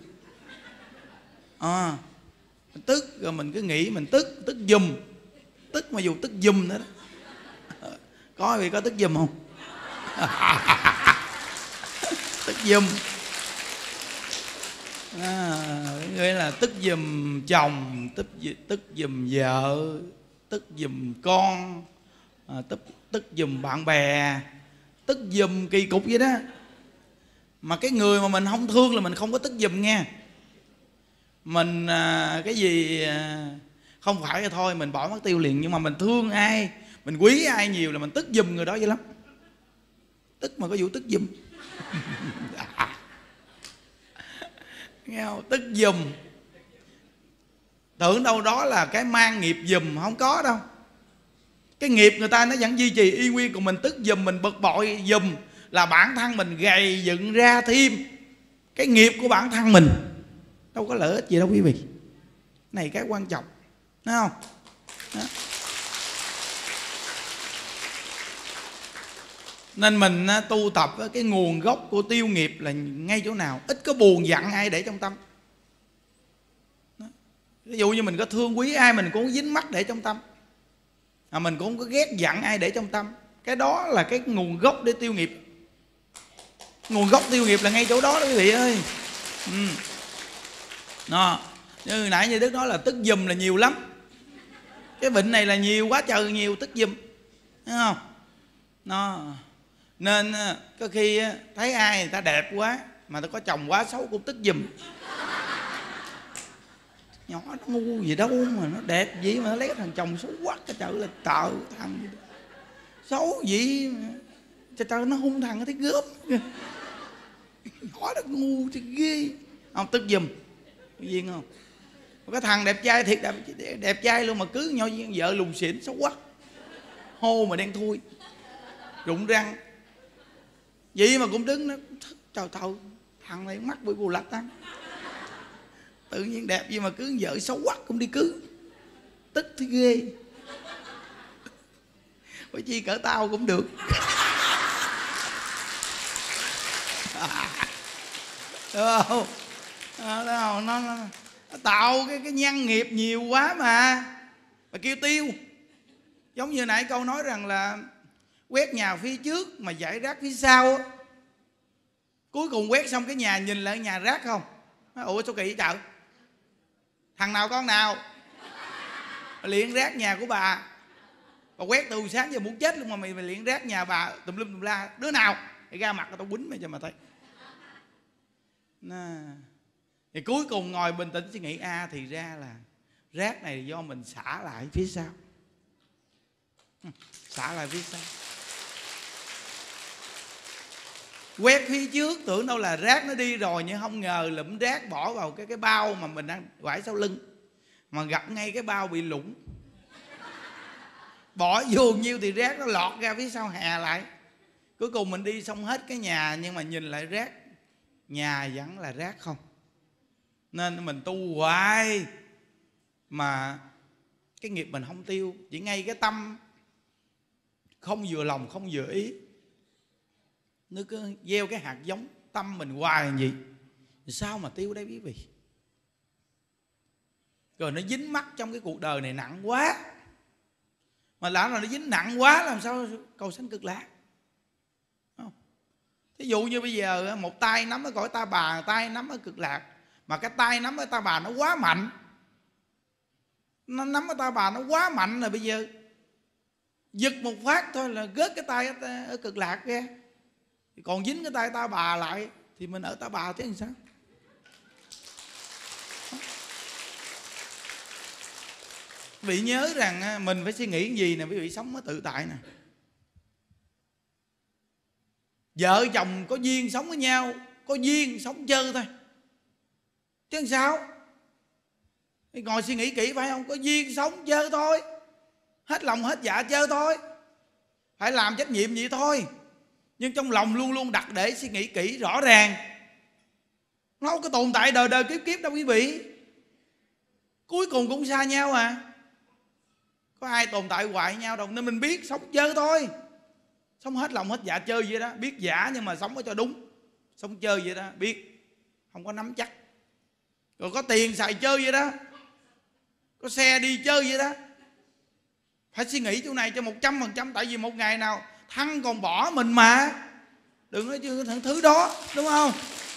À, mình tức rồi mình cứ nghĩ mình tức, tức giùm, tức mà dù tức giùm nữa đó. Có ai có tức giùm không? Tức giùm. À, nghĩa là tức giùm chồng, tức tức giùm vợ, tức giùm con, à, tức tức giùm bạn bè, tức giùm kỳ cục vậy đó. Mà cái người mà mình không thương là mình không có tức giùm nghe. Mình à, cái gì à, không phải là thôi mình bỏ mất tiêu liền. Nhưng mà mình thương ai, mình quý ai nhiều là mình tức giùm người đó vậy lắm. Tức mà có vụ tức giùm. Nghe không? Tức giùm. Tưởng đâu đó là cái mang nghiệp giùm, không có đâu. Cái nghiệp người ta nó vẫn duy trì y nguyên, còn mình tức giùm, mình bực bội giùm là bản thân mình gầy dựng ra thêm cái nghiệp của bản thân mình. Đâu có lợi ích gì đâu quý vị. Này cái quan trọng, thấy không? Đó. Nên mình tu tập cái nguồn gốc của tiêu nghiệp là ngay chỗ nào? Ít có buồn giận ai để trong tâm. Đó. Ví dụ như mình có thương quý ai mình cũng không dính mắc để trong tâm, à, mình cũng không có ghét giận ai để trong tâm. Cái đó là cái nguồn gốc để tiêu nghiệp. Nguồn gốc tiêu nghiệp là ngay chỗ đó đó quý vị ơi. Ừ. Đó. Như nãy như Đức nói là tức giùm là nhiều lắm. Cái bệnh này là nhiều quá trời nhiều, tức giùm. Thấy không? Nó nên có khi thấy ai người ta đẹp quá mà ta có chồng quá xấu cũng tức giùm. Nhỏ nó ngu gì đâu mà nó đẹp gì mà nó lấy thằng chồng xấu quá cái chợ là tợ thằng gì đó. Xấu gì Trời trời, nó hung thằng nó thấy gớm. Nhỏ nó ngu thì ghê. Không, tức giùm. Có duyên không? Cái thằng đẹp trai thiệt đẹp, đẹp trai luôn mà cứ nhau vợ lùn xỉn xấu quá, hô mà đen thui, rụng răng. Vậy mà cũng đứng nó trời trời, thằng này mắt bị bù lạch á. Tự nhiên đẹp gì mà cứ vợ xấu quá cũng đi cưới. Tức thì ghê. Bởi chi cỡ tao cũng được. Đúng không? À, nó, nó, nó, nó tạo cái, cái nhân nghiệp nhiều quá mà. Mà kêu tiêu. Giống như nãy câu nói rằng là quét nhà phía trước mà giải rác phía sau. Cuối cùng quét xong cái nhà nhìn lại nhà rác không? Ủa sao kỳ vậy trời? Thằng nào con nào liện rác nhà của bà? Bà quét từ sáng giờ muốn chết luôn mà mày, mày liện rác nhà bà tùm lum tùm la. Đứa nào? Mày ra mặt tao quýnh mày cho mà thấy. Nà. Thì cuối cùng ngồi bình tĩnh suy nghĩ, a à, thì ra là rác này do mình xả lại phía sau. Xả lại phía sau. Quét phía trước tưởng đâu là rác nó đi rồi, nhưng không ngờ lụm rác bỏ vào cái cái bao mà mình đang quải sau lưng, mà gặp ngay cái bao bị lủng. Bỏ vô nhiêu thì rác nó lọt ra phía sau hè lại. Cuối cùng mình đi xong hết cái nhà, nhưng mà nhìn lại rác, nhà vẫn là rác không. Nên mình tu hoài mà cái nghiệp mình không tiêu. Chỉ ngay cái tâm không vừa lòng không vừa ý, nó cứ gieo cái hạt giống tâm mình hoài làm gì. Sao mà tiêu đây quý vị? Rồi nó dính mắc trong cái cuộc đời này nặng quá. Mà lỡ là nó dính nặng quá làm sao cầu sanh cực lạc. Thí dụ như bây giờ một tay nắm ở cõi ta bà, tay nắm ở cực lạc, mà cái tay nắm ở ta bà nó quá mạnh, nó nắm ở ta bà nó quá mạnh rồi, bây giờ giật một phát thôi là gớt cái tay ở cực lạc ra. Còn dính cái tay ta bà lại thì mình ở ta bà chứ làm sao? Quý vị nhớ rằng mình phải suy nghĩ gì nè, quý vị sống mới tự tại nè. Vợ chồng có duyên sống với nhau, có duyên sống chơi thôi chứ làm sao? Ngồi suy nghĩ kỹ phải không? Có duyên sống chơi thôi, hết lòng hết dạ chơi thôi, phải làm trách nhiệm vậy thôi. Nhưng trong lòng luôn luôn đặt để suy nghĩ kỹ rõ ràng. Nó không có tồn tại đời đời kiếp kiếp đâu quý vị. Cuối cùng cũng xa nhau à. Có ai tồn tại hoài nhau đâu. Nên mình biết sống chơi thôi, sống hết lòng hết dạ chơi vậy đó. Biết giả nhưng mà sống có cho đúng. Sống chơi vậy đó, biết không có nắm chắc. Rồi có tiền xài chơi vậy đó, có xe đi chơi vậy đó. Phải suy nghĩ chỗ này cho một trăm phần trăm. Tại vì một ngày nào thăng còn bỏ mình mà. Đừng nói chứ thằng thứ đó, đúng không?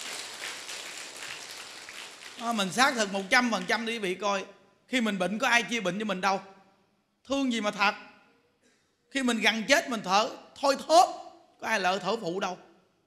À, mình xác thực một trăm phần trăm đi quý vị coi. Khi mình bệnh có ai chia bệnh cho mình đâu. Thương gì mà thật. Khi mình gần chết mình thở thôi thóp, có ai lỡ thở phụ đâu.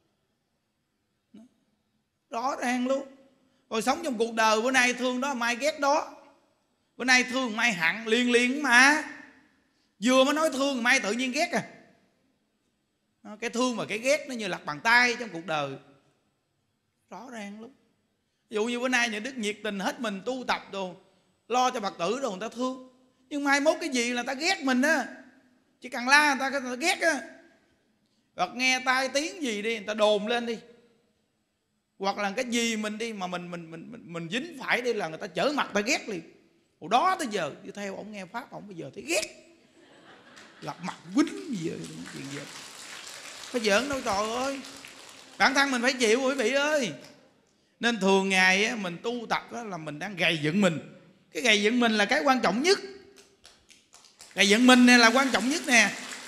Rõ ràng luôn. Rồi sống trong cuộc đời, bữa nay thương đó mai ghét đó, bữa nay thương mai hận, liền liền mà. Vừa mới nói thương mai tự nhiên ghét à. Cái thương và cái ghét nó như lặt bàn tay trong cuộc đời. Rõ ràng luôn. Ví dụ như bữa nay nhà Đức nhiệt tình hết mình tu tập đồ, lo cho Phật tử đồ, người ta thương. Nhưng mai mốt cái gì là ta ghét mình á. Chỉ cần la người ta, người ta ghét á. Hoặc nghe tai tiếng gì đi, người ta đồn lên đi. Hoặc là cái gì mình đi mà mình mình mình mình, mình dính phải đi là người ta chở mặt ta ghét liền. Hồi đó tới giờ đi theo ông nghe pháp ông bây giờ thấy ghét. Lặp mặt quýnh gì vậy, chuyện gì. Có giỡn đâu trời ơi. Bản thân mình phải chịu quý vị ơi. Nên thường ngày á, mình tu tập á, là mình đang gầy dựng mình. Cái gầy dựng mình là cái quan trọng nhất. Gầy dựng mình này là quan trọng nhất nè.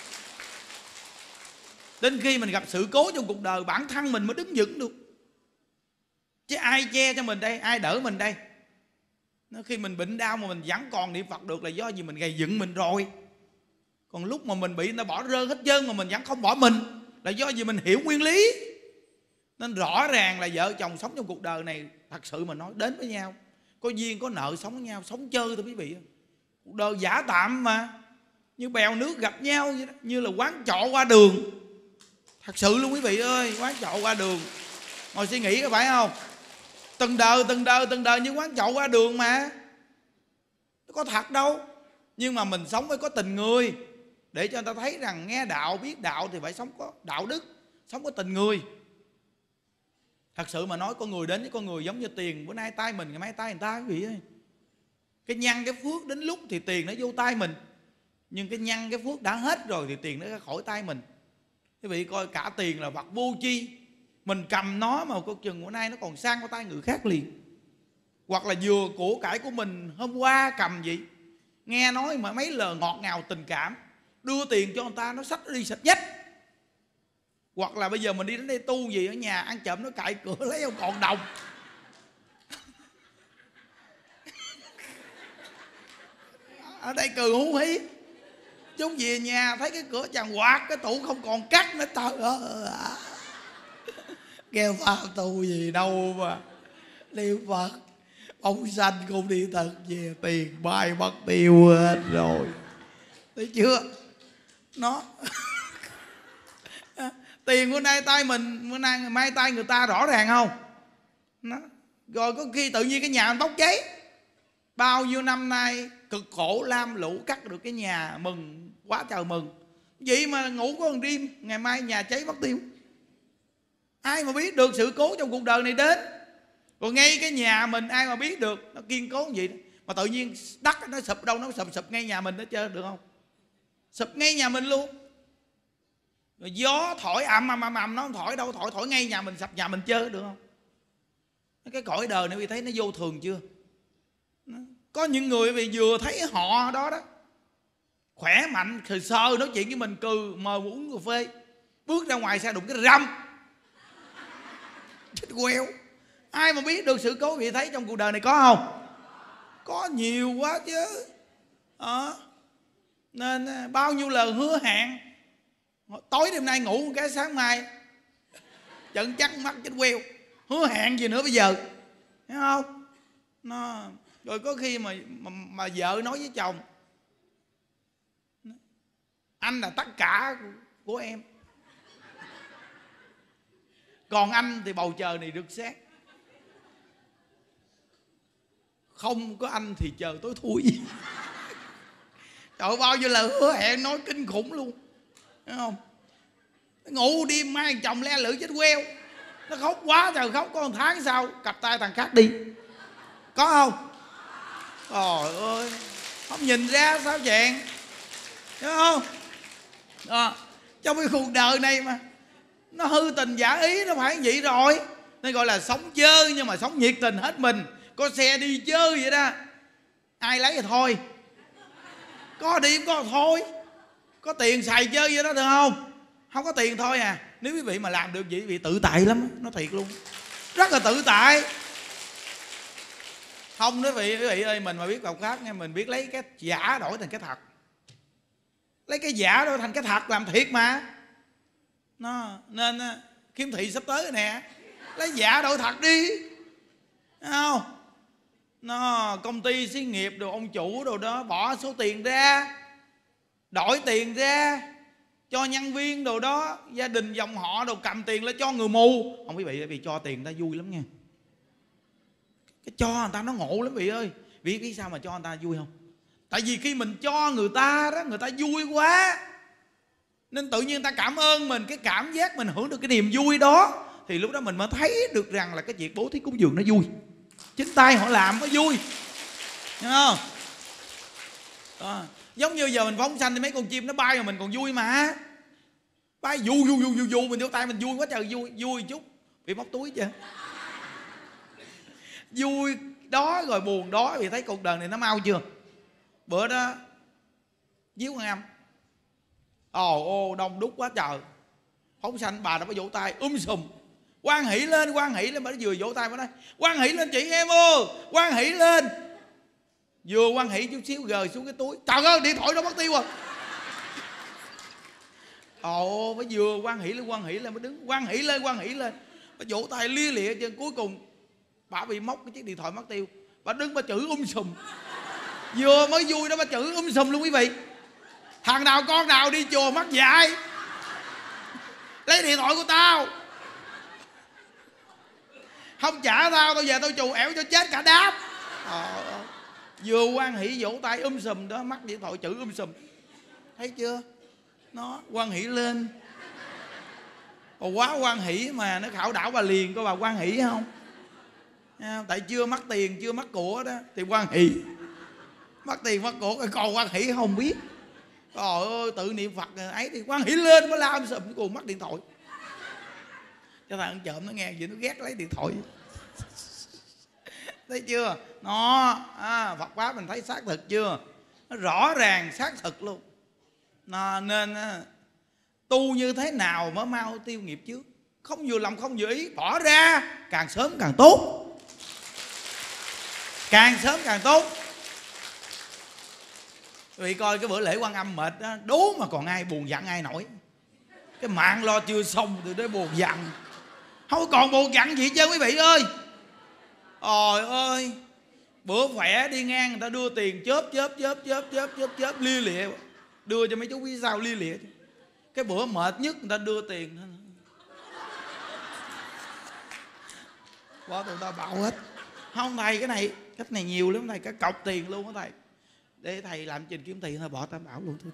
Đến khi mình gặp sự cố trong cuộc đời, bản thân mình mới đứng vững được. Chứ ai che cho mình đây, ai đỡ mình đây? Nó khi mình bệnh đau mà mình vẫn còn niệm Phật được là do gì mình gầy dựng mình rồi. Còn lúc mà mình bị người ta bỏ rơi hết trơn mà mình vẫn không bỏ mình là do gì mình hiểu nguyên lý. Nên rõ ràng là vợ chồng sống trong cuộc đời này, thật sự mà nói đến với nhau, có duyên có nợ sống với nhau, sống chơi thôi quý vị. Cuộc đời giả tạm mà, như bèo nước gặp nhau vậy đó, như là quán trọ qua đường. Thật sự luôn quý vị ơi. Quán chậu qua đường ngồi suy nghĩ có phải không? Từng đời từng đời từng đời như quán chậu qua đường mà, nó có thật đâu. Nhưng mà mình sống phải có tình người, để cho người ta thấy rằng nghe đạo biết đạo thì phải sống có đạo đức, sống có tình người. Thật sự mà nói, con người đến với con người giống như tiền. Bữa nay tay mình, ngày mai tay người ta quý vị ơi. Cái nhân cái phước đến lúc thì tiền nó vô tay mình, nhưng cái nhân cái phước đã hết rồi thì tiền nó ra khỏi tay mình. Quý vị coi, cả tiền là vật vô tri. Mình cầm nó mà coi chừng bữa nay nó còn sang qua tay người khác liền. Hoặc là vừa của cải của mình hôm qua cầm vậy, nghe nói mà mấy lời ngọt ngào tình cảm, đưa tiền cho người ta nó xách đi sạch nhách. Hoặc là bây giờ mình đi đến đây tu gì, ở nhà ăn trộm nó cạy cửa lấy không còn đồng. Ở đây cười hú hí. Chúng về nhà thấy cái cửa chàng quạt, cái tủ không còn cắt nữa. Trời ơi, kêu phao tu gì đâu mà niệm Phật ông sanh cũng đi thật về, tiền bay mất tiêu hết rồi. Thấy chưa? Nó tiền bữa nay tay mình, bữa nay ngày mai tay người ta, rõ ràng không? Nó rồi có khi tự nhiên cái nhà mình bốc cháy. Bao nhiêu năm nay cực khổ lam lũ cắt được cái nhà, mừng quá trời mừng. Vậy mà ngủ có một đêm, ngày mai nhà cháy mất tiêu. Ai mà biết được sự cố trong cuộc đời này đến. Còn ngay cái nhà mình ai mà biết được nó kiên cố gì đó. Mà tự nhiên đất nó sụp đâu, nó sụp sụp ngay nhà mình hết trơn, được không? Sụp ngay nhà mình luôn. Rồi gió thổi ầm ầm ầm ầm, nó không thổi đâu, thổi thổi ngay nhà mình, sập nhà mình chơi, được không? Cái cõi đời này vì thấy nó vô thường chưa? Có những người vì vừa thấy họ đó đó khỏe mạnh, khờ sơ, nói chuyện với mình cừ, mời uống cà phê, bước ra ngoài xe đụng cái râm chết queo. Ai mà biết được sự cố vị thấy trong cuộc đời này có không? Có nhiều quá chứ. à, Nên bao nhiêu lời hứa hẹn, tối đêm nay ngủ một cái sáng mai trận trắng mắt chết queo. Hứa hẹn gì nữa bây giờ, thấy không? Nó rồi có khi mà, mà mà vợ nói với chồng, anh là tất cả của, của em, còn anh thì bầu trời này được xét, không có anh thì chờ tối thui. Trời ơi, bao nhiêu lời hứa hẹn nói kinh khủng luôn, thấy không? Ngủ đêm mai thằng chồng le lưỡi chết queo. Nó khóc quá trời khóc, có một tháng sau cặp tay thằng khác đi. Có không? Trời ơi, không nhìn ra sao chàng, thấy không? À, trong cái cuộc đời này mà nó hư tình giả ý, nó phải vậy rồi. Nên gọi là sống chơi nhưng mà sống nhiệt tình hết mình. Có xe đi chơi vậy đó, ai lấy thì thôi, có đi có thôi, có tiền xài chơi vậy đó, được không? Không có tiền thôi à. Nếu quý vị mà làm được vậy, quý vị tự tại lắm, nó thiệt luôn, rất là tự tại. Không đó vị, quý vị ơi, mình mà biết Phật pháp nghe, mình biết lấy cái giả đổi thành cái thật, lấy cái giả đổi thành cái thật, làm thiệt mà. Nó nên Khiếm thị sắp tới rồi nè, lấy giả đổi thật đi, thấy không? Nó công ty xí nghiệp đồ, ông chủ đồ đó bỏ số tiền ra, đổi tiền ra cho nhân viên đồ đó, gia đình dòng họ đồ cầm tiền lên cho người mù. Không quý vị, vì cho tiền người ta vui lắm nha. Cái cho người ta nó ngộ lắm vị ơi. Vì biết sao mà cho người ta vui không? Tại vì khi mình cho người ta đó, người ta vui quá, nên tự nhiên người ta cảm ơn mình. Cái cảm giác mình hưởng được cái niềm vui đó, thì lúc đó mình mới thấy được rằng là cái việc bố thí cúng dường nó vui. Chính tay họ làm mới vui, hiểu không? Đó. Giống như giờ mình phóng sanh thì mấy con chim nó bay mà mình còn vui mà. Bay du du du du du, mình vô tay mình vui quá trời, vui vui chút bị móc túi chưa. Vui đó rồi buồn đó, vì thấy cuộc đời này nó mau chưa. Bữa đó Díu Quan Âm, ồ ô đông đúc quá trời, phóng sanh bà đã có vỗ tay um sùm, hoan hỷ lên, hoan hỷ lên. Bà nó vừa vỗ tay bà nói hoan hỷ lên chị em ơi, hoan hỷ lên. Vừa hoan hỷ chút xíu gời xuống cái túi, trời ơi điện thoại nó mất tiêu rồi. Ồ, bà vừa hoan hỷ lên, hoan hỷ lên, bà đứng hoan hỷ lên, hoan hỷ lên, bà vỗ tay lia lịa trên. Cuối cùng bà bị móc cái chiếc điện thoại mất tiêu. Bà đứng bà chửi um sùm, vừa mới vui đó bà chửi um sùm luôn quý vị. Thằng nào con nào đi chùa mắc dạy, Lấy điện thoại của tao. Không trả tao, tao về tao chù ẻo cho chết cả đám. Ờ, vừa hoan hỷ vỗ tay um sùm đó, mắc điện thoại chữ um sùm. Thấy chưa? Nó hoan hỷ lên. Còn quá hoan hỷ mà nó khảo đảo bà liền, có bà hoan hỷ không? Tại chưa mắc tiền, chưa mắc của đó thì hoan hỷ. Mắc tiền mắc của còn hoan hỷ không biết. Trời ơi, tự niệm Phật ấy thì hoan hỷ lên mới la um sùm, còn mắc điện thoại. Cho thằng ăn trộm nó nghe vậy nó ghét lấy điện thoại. Thấy chưa? Nó à, Phật pháp mình thấy xác thực chưa? Nó rõ ràng xác thực luôn. Nó, nên à, tu như thế nào mới mau tiêu nghiệp trước. Không vừa lòng không vừa ý, bỏ ra càng sớm càng tốt. Càng sớm càng tốt. Vì coi cái bữa lễ Quan Âm mệt đó, đố mà còn ai buồn giận ai nổi. Cái mạng lo chưa xong từ đó buồn giận. Không còn buồn giận gì chứ quý vị ơi. Trời ơi, bữa khỏe đi ngang người ta đưa tiền chớp chớp chớp chớp chớp chớp chớp lia lịa, đưa cho mấy chú phía sau lia lịa. Cái bữa mệt nhất người ta đưa tiền, bỏ tụi ta bạo hết. Không thầy, cái này cách này nhiều lắm thầy, cả cọc tiền luôn á thầy. Để thầy làm trình kiếm thị thôi, bỏ Tam Bảo luôn.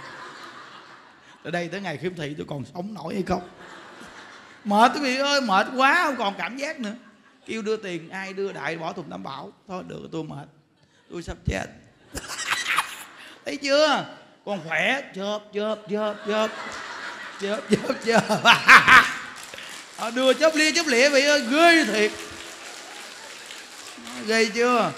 Từ đây tới ngày khiếm thị tôi còn sống nổi hay không? Mệt quý vị ơi, mệt quá không còn cảm giác nữa. Kêu đưa tiền ai đưa đại bỏ thùng Tam Bảo. Thôi được, tôi mệt, tôi sắp chết. Thấy chưa? Còn khỏe chớp chớp chớp chớp chớp chớp chớp. À, đưa chớp lia chớp lịa vị ơi, ghê thiệt. Ghê chưa?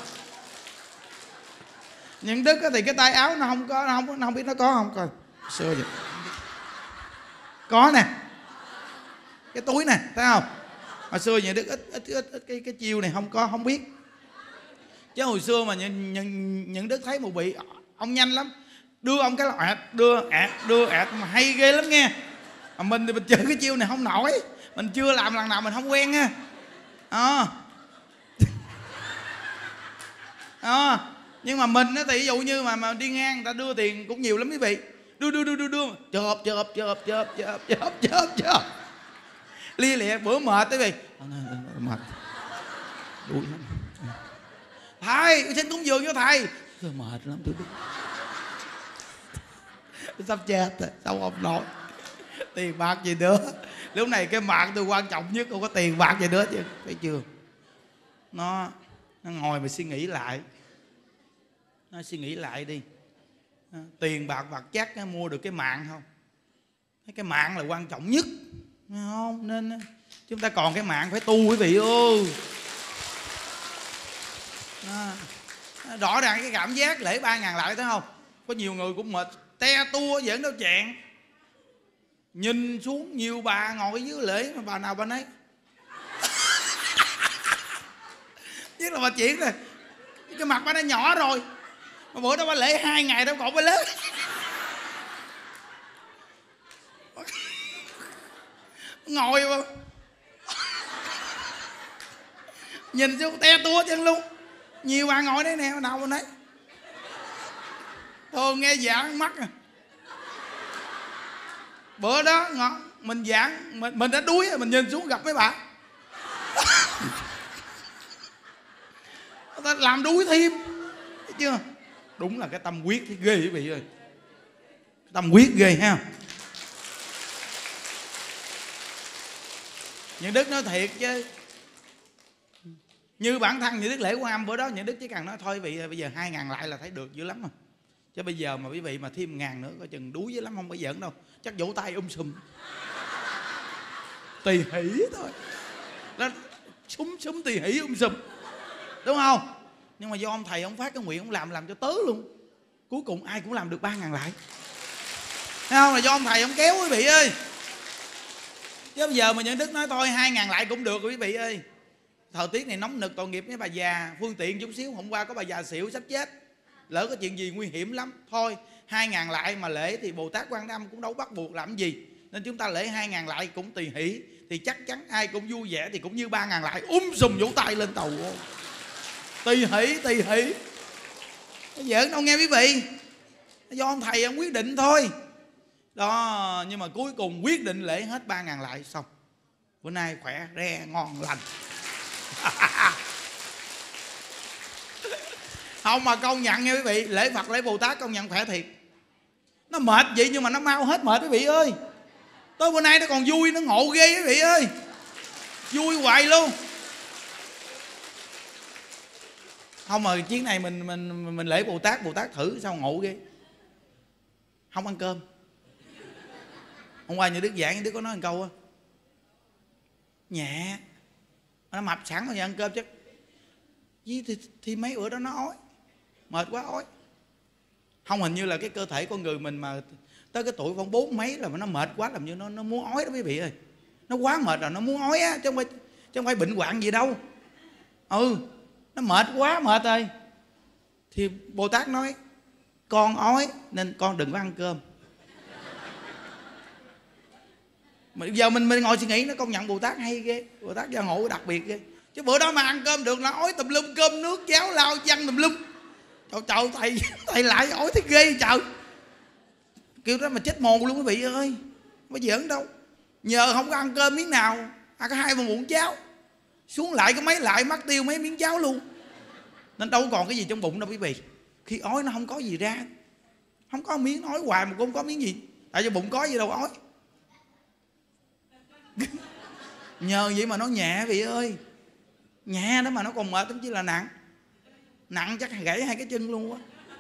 Những Đức thì cái tay áo nó không có, nó không, nó không biết nó có không coi. Xưa vậy. Có nè. Cái túi nè, thấy không? Hồi xưa những Đức ít ít ít, ít cái cái chiêu này không có, không biết. Chứ hồi xưa mà những, những, những Đức thấy một vị ông nhanh lắm, đưa ông cái là ẹt, đưa ẹt, đưa ẹt mà hay ghê lắm nghe. Mà mình thì mình chơi cái chiêu này không nổi, mình chưa làm lần nào mình không quen nha. À. À. Nhưng mà mình thì ví dụ như mà mà đi ngang người ta đưa tiền cũng nhiều lắm quý vị, đưa đưa đưa đưa đưa chợp chợp chợp chợp chợp chợp chợp chợp lia lịa. Bữa mệt quý vị, mệt đuổi lắm. Thầy xin cúng dường cho thầy, tôi mệt lắm tôi biết. Tôi sắp chết rồi, sao không nổi tiền bạc gì nữa. Lúc này cái mạng tôi quan trọng nhất, không có tiền bạc gì nữa chứ, thấy chưa? Nó nó ngồi mà suy nghĩ lại, nó suy nghĩ lại đi. Tiền bạc vật chất mua được cái mạng không? Cái mạng là quan trọng nhất, không? Nên chúng ta còn cái mạng phải tu quý vị ơi. À, rõ ràng cái cảm giác lễ ba ngàn lại thấy không? Có nhiều người cũng mệt te tua giỡn đâu chẹn, nhìn xuống nhiều bà ngồi dưới lễ mà bà nào bà nấy. Nhất là bà chuyện này, cái mặt bà đã nhỏ rồi, mà bữa đó bà lễ hai ngày đâu còn bà lớn. Ngồi mà nhìn xuống te tua chân luôn. Nhiều bà ngồi đấy nè, nào bên đấy thường nghe giảng mắc à. Bữa đó ngon, mình giảng mình, mình đã đuối, mình nhìn xuống gặp mấy bà người ta làm đuối thêm. Thấy chưa? Đúng là cái tâm quyết thì ghê quý vị ơi, tâm quyết ghê ha. Những Đức nói thiệt chứ, như bản thân những Đức lễ Quan Âm bữa đó, những Đức chỉ cần nói thôi vị bây giờ hai ngàn lại là thấy được dữ lắm rồi. Chứ bây giờ mà quý vị mà thêm ngàn nữa coi chừng đuối dữ lắm, không có giỡn đâu. Chắc vỗ tay um sùm, tỳ hỷ thôi, nó súng súng tỳ hỷ um sùm, đúng không? Nhưng mà do ông thầy ông phát cái nguyện, ông làm làm cho tớ luôn, cuối cùng ai cũng làm được ba ngàn lại. Thấy không? Là do ông thầy ông kéo quý vị ơi. Chứ bây giờ mà những Đức nói thôi hai ngàn lại cũng được quý vị ơi. Thời tiết này nóng nực, tội nghiệp với bà già, phương tiện chút xíu. Hôm qua có bà già xỉu sắp chết, lỡ có chuyện gì nguy hiểm lắm. Thôi hai ngàn lại mà lễ thì Bồ Tát Quan Âm cũng đâu bắt buộc làm gì, nên chúng ta lễ hai ngàn lại cũng tùy hỷ, thì chắc chắn ai cũng vui vẻ, thì cũng như ba ngàn lại úm um sùm vỗ tay lên tàu. Tùy hỷ, tùy hỷ. Nó giỡn đâu nghe quý vị, do ông thầy ông quyết định thôi. Đó, nhưng mà cuối cùng quyết định lễ hết ba ngàn lại xong. Bữa nay khỏe, re, ngon, lành. Không mà công nhận nha quý vị, lễ Phật, lễ Bồ Tát công nhận khỏe thiệt. Nó mệt vậy nhưng mà nó mau hết mệt quý vị ơi. Tới bữa nay nó còn vui, nó ngộ ghê quý vị ơi. Vui hoài luôn. Không mà chuyến này mình mình mình lễ Bồ Tát, Bồ Tát thử sao ngộ ghê. Không ăn cơm. Hôm qua như Đức giảng, như Đức có nói một câu á, nhẹ, nó mập sẵn rồi ăn cơm chắc. Thì, thì, thì mấy bữa đó nó ói, mệt quá ói. Không, hình như là cái cơ thể con người mình mà tới cái tuổi khoảng bốn mấy là nó mệt quá, làm như nó nó muốn ói đó quý vị ơi. Nó quá mệt rồi nó muốn ói á, chứ không phải chứ không phải bệnh hoạn gì đâu. Ừ, nó mệt quá mệt rồi. Thì Bồ Tát nói con ói nên con đừng có ăn cơm. Mà giờ mình mình ngồi suy nghĩ, nó công nhận Bồ Tát hay ghê, Bồ Tát gia ngộ đặc biệt ghê. Chứ bữa đó mà ăn cơm được là ói tùm lum, cơm nước cháo lao văng tùm lum. Trời trời, thầy thầy lại ói thấy ghê trời. Kêu đó mà chết mồ luôn quý vị ơi. Không có giỡn đâu. Nhờ không có ăn cơm miếng nào, ăn có hai ba muỗng cháo, xuống lại có mấy lại mất tiêu mấy miếng cháo luôn. Nên đâu còn cái gì trong bụng đâu quý vị. Khi ói nó không có gì ra, không có miếng, ói hoài mà cũng không có miếng gì. Tại vì bụng có gì đâu ói. Nhờ vậy mà nó nhẹ quý vị ơi. Nhẹ đó mà nó còn mệt, thậm chí là nặng. Nặng chắc gãy hai cái chân luôn quá.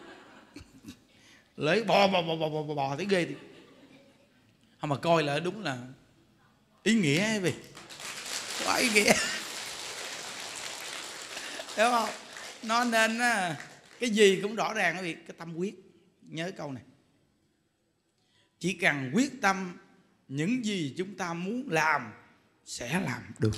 Lấy bò bò bò bò bò bò thấy ghê thì. Không mà coi lại đúng là ý nghĩa quý vị. Quá ý nghĩa. Đúng không? Nó nên cái gì cũng rõ ràng quý vị, cái tâm quyết. Nhớ câu này. Chỉ cần quyết tâm, những gì chúng ta muốn làm sẽ làm được.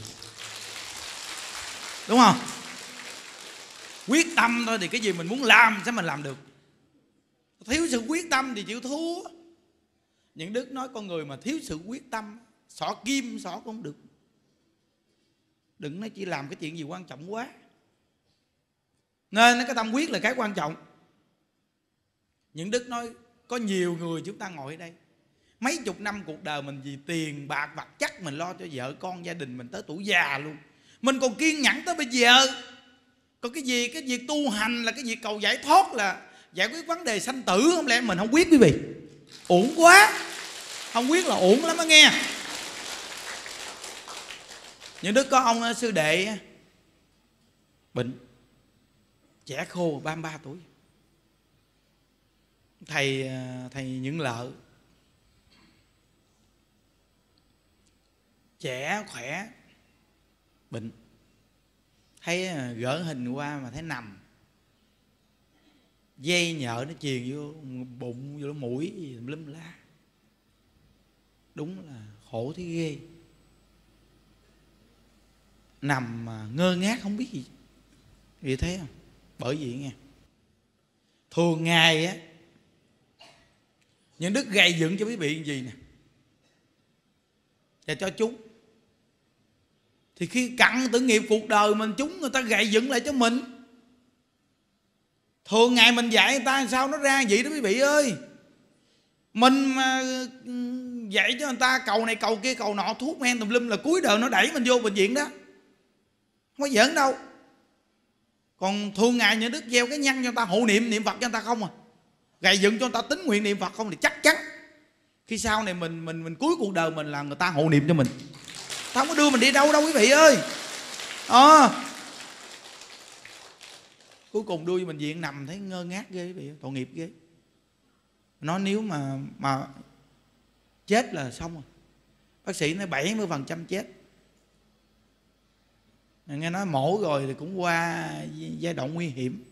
Đúng không? Quyết tâm thôi thì cái gì mình muốn làm sẽ mình làm được. Thiếu sự quyết tâm thì chịu thua. Những Đức nói con người mà thiếu sự quyết tâm, xỏ kim xỏ cũng không được. Đừng nói chỉ làm cái chuyện gì quan trọng quá. Nên cái tâm quyết là cái quan trọng. Những Đức nói có nhiều người chúng ta ngồi ở đây, mấy chục năm cuộc đời mình vì tiền bạc vật chất mình lo cho vợ con gia đình mình tới tuổi già luôn. Mình còn kiên nhẫn tới bây giờ. Còn cái gì, cái việc tu hành là cái việc cầu giải thoát, là giải quyết vấn đề sanh tử, không lẽ mình không quyết quý vị? Uổng quá. Không quyết là uổng lắm đó nghe. Những Đức có ông sư đệ bệnh, trẻ khô ba mươi ba tuổi. Thầy thầy Những Lợi, trẻ khỏe, bệnh. Thấy gỡ hình qua mà thấy nằm, dây nhợ nó chuyền vô bụng, vô mũi gì lum la. Đúng là khổ thấy ghê. Nằm mà ngơ ngác không biết gì. Vì thấy không? Bởi vì nghe, thường ngày á, Những Đức gây dựng cho quý vị gì nè, và cho chúng. Thì khi cặn tử nghiệp cuộc đời mình, chúng người ta gầy dựng lại cho mình. Thường ngày mình dạy người ta sao nó ra vậy đó quý vị ơi. Mình mà dạy cho người ta cầu này cầu kia cầu nọ, thuốc men tùm lum, là cuối đời nó đẩy mình vô bệnh viện đó. Không có giỡn đâu. Còn thường ngày Những Đức gieo cái nhăn cho người ta, hộ niệm niệm Phật cho người ta không à, gầy dựng cho người ta tín nguyện niệm Phật không, thì chắc chắn khi sau này mình mình mình cuối cuộc đời mình là người ta hộ niệm cho mình. Ta không có đưa mình đi đâu đâu quý vị ơi. À, cuối cùng đưa mình viện nằm thấy ngơ ngác ghê quý vị, tội nghiệp ghê. Nó nếu mà mà chết là xong rồi. Bác sĩ nói bảy mươi phần trăm chết. Nghe nói mổ rồi thì cũng qua giai đoạn nguy hiểm.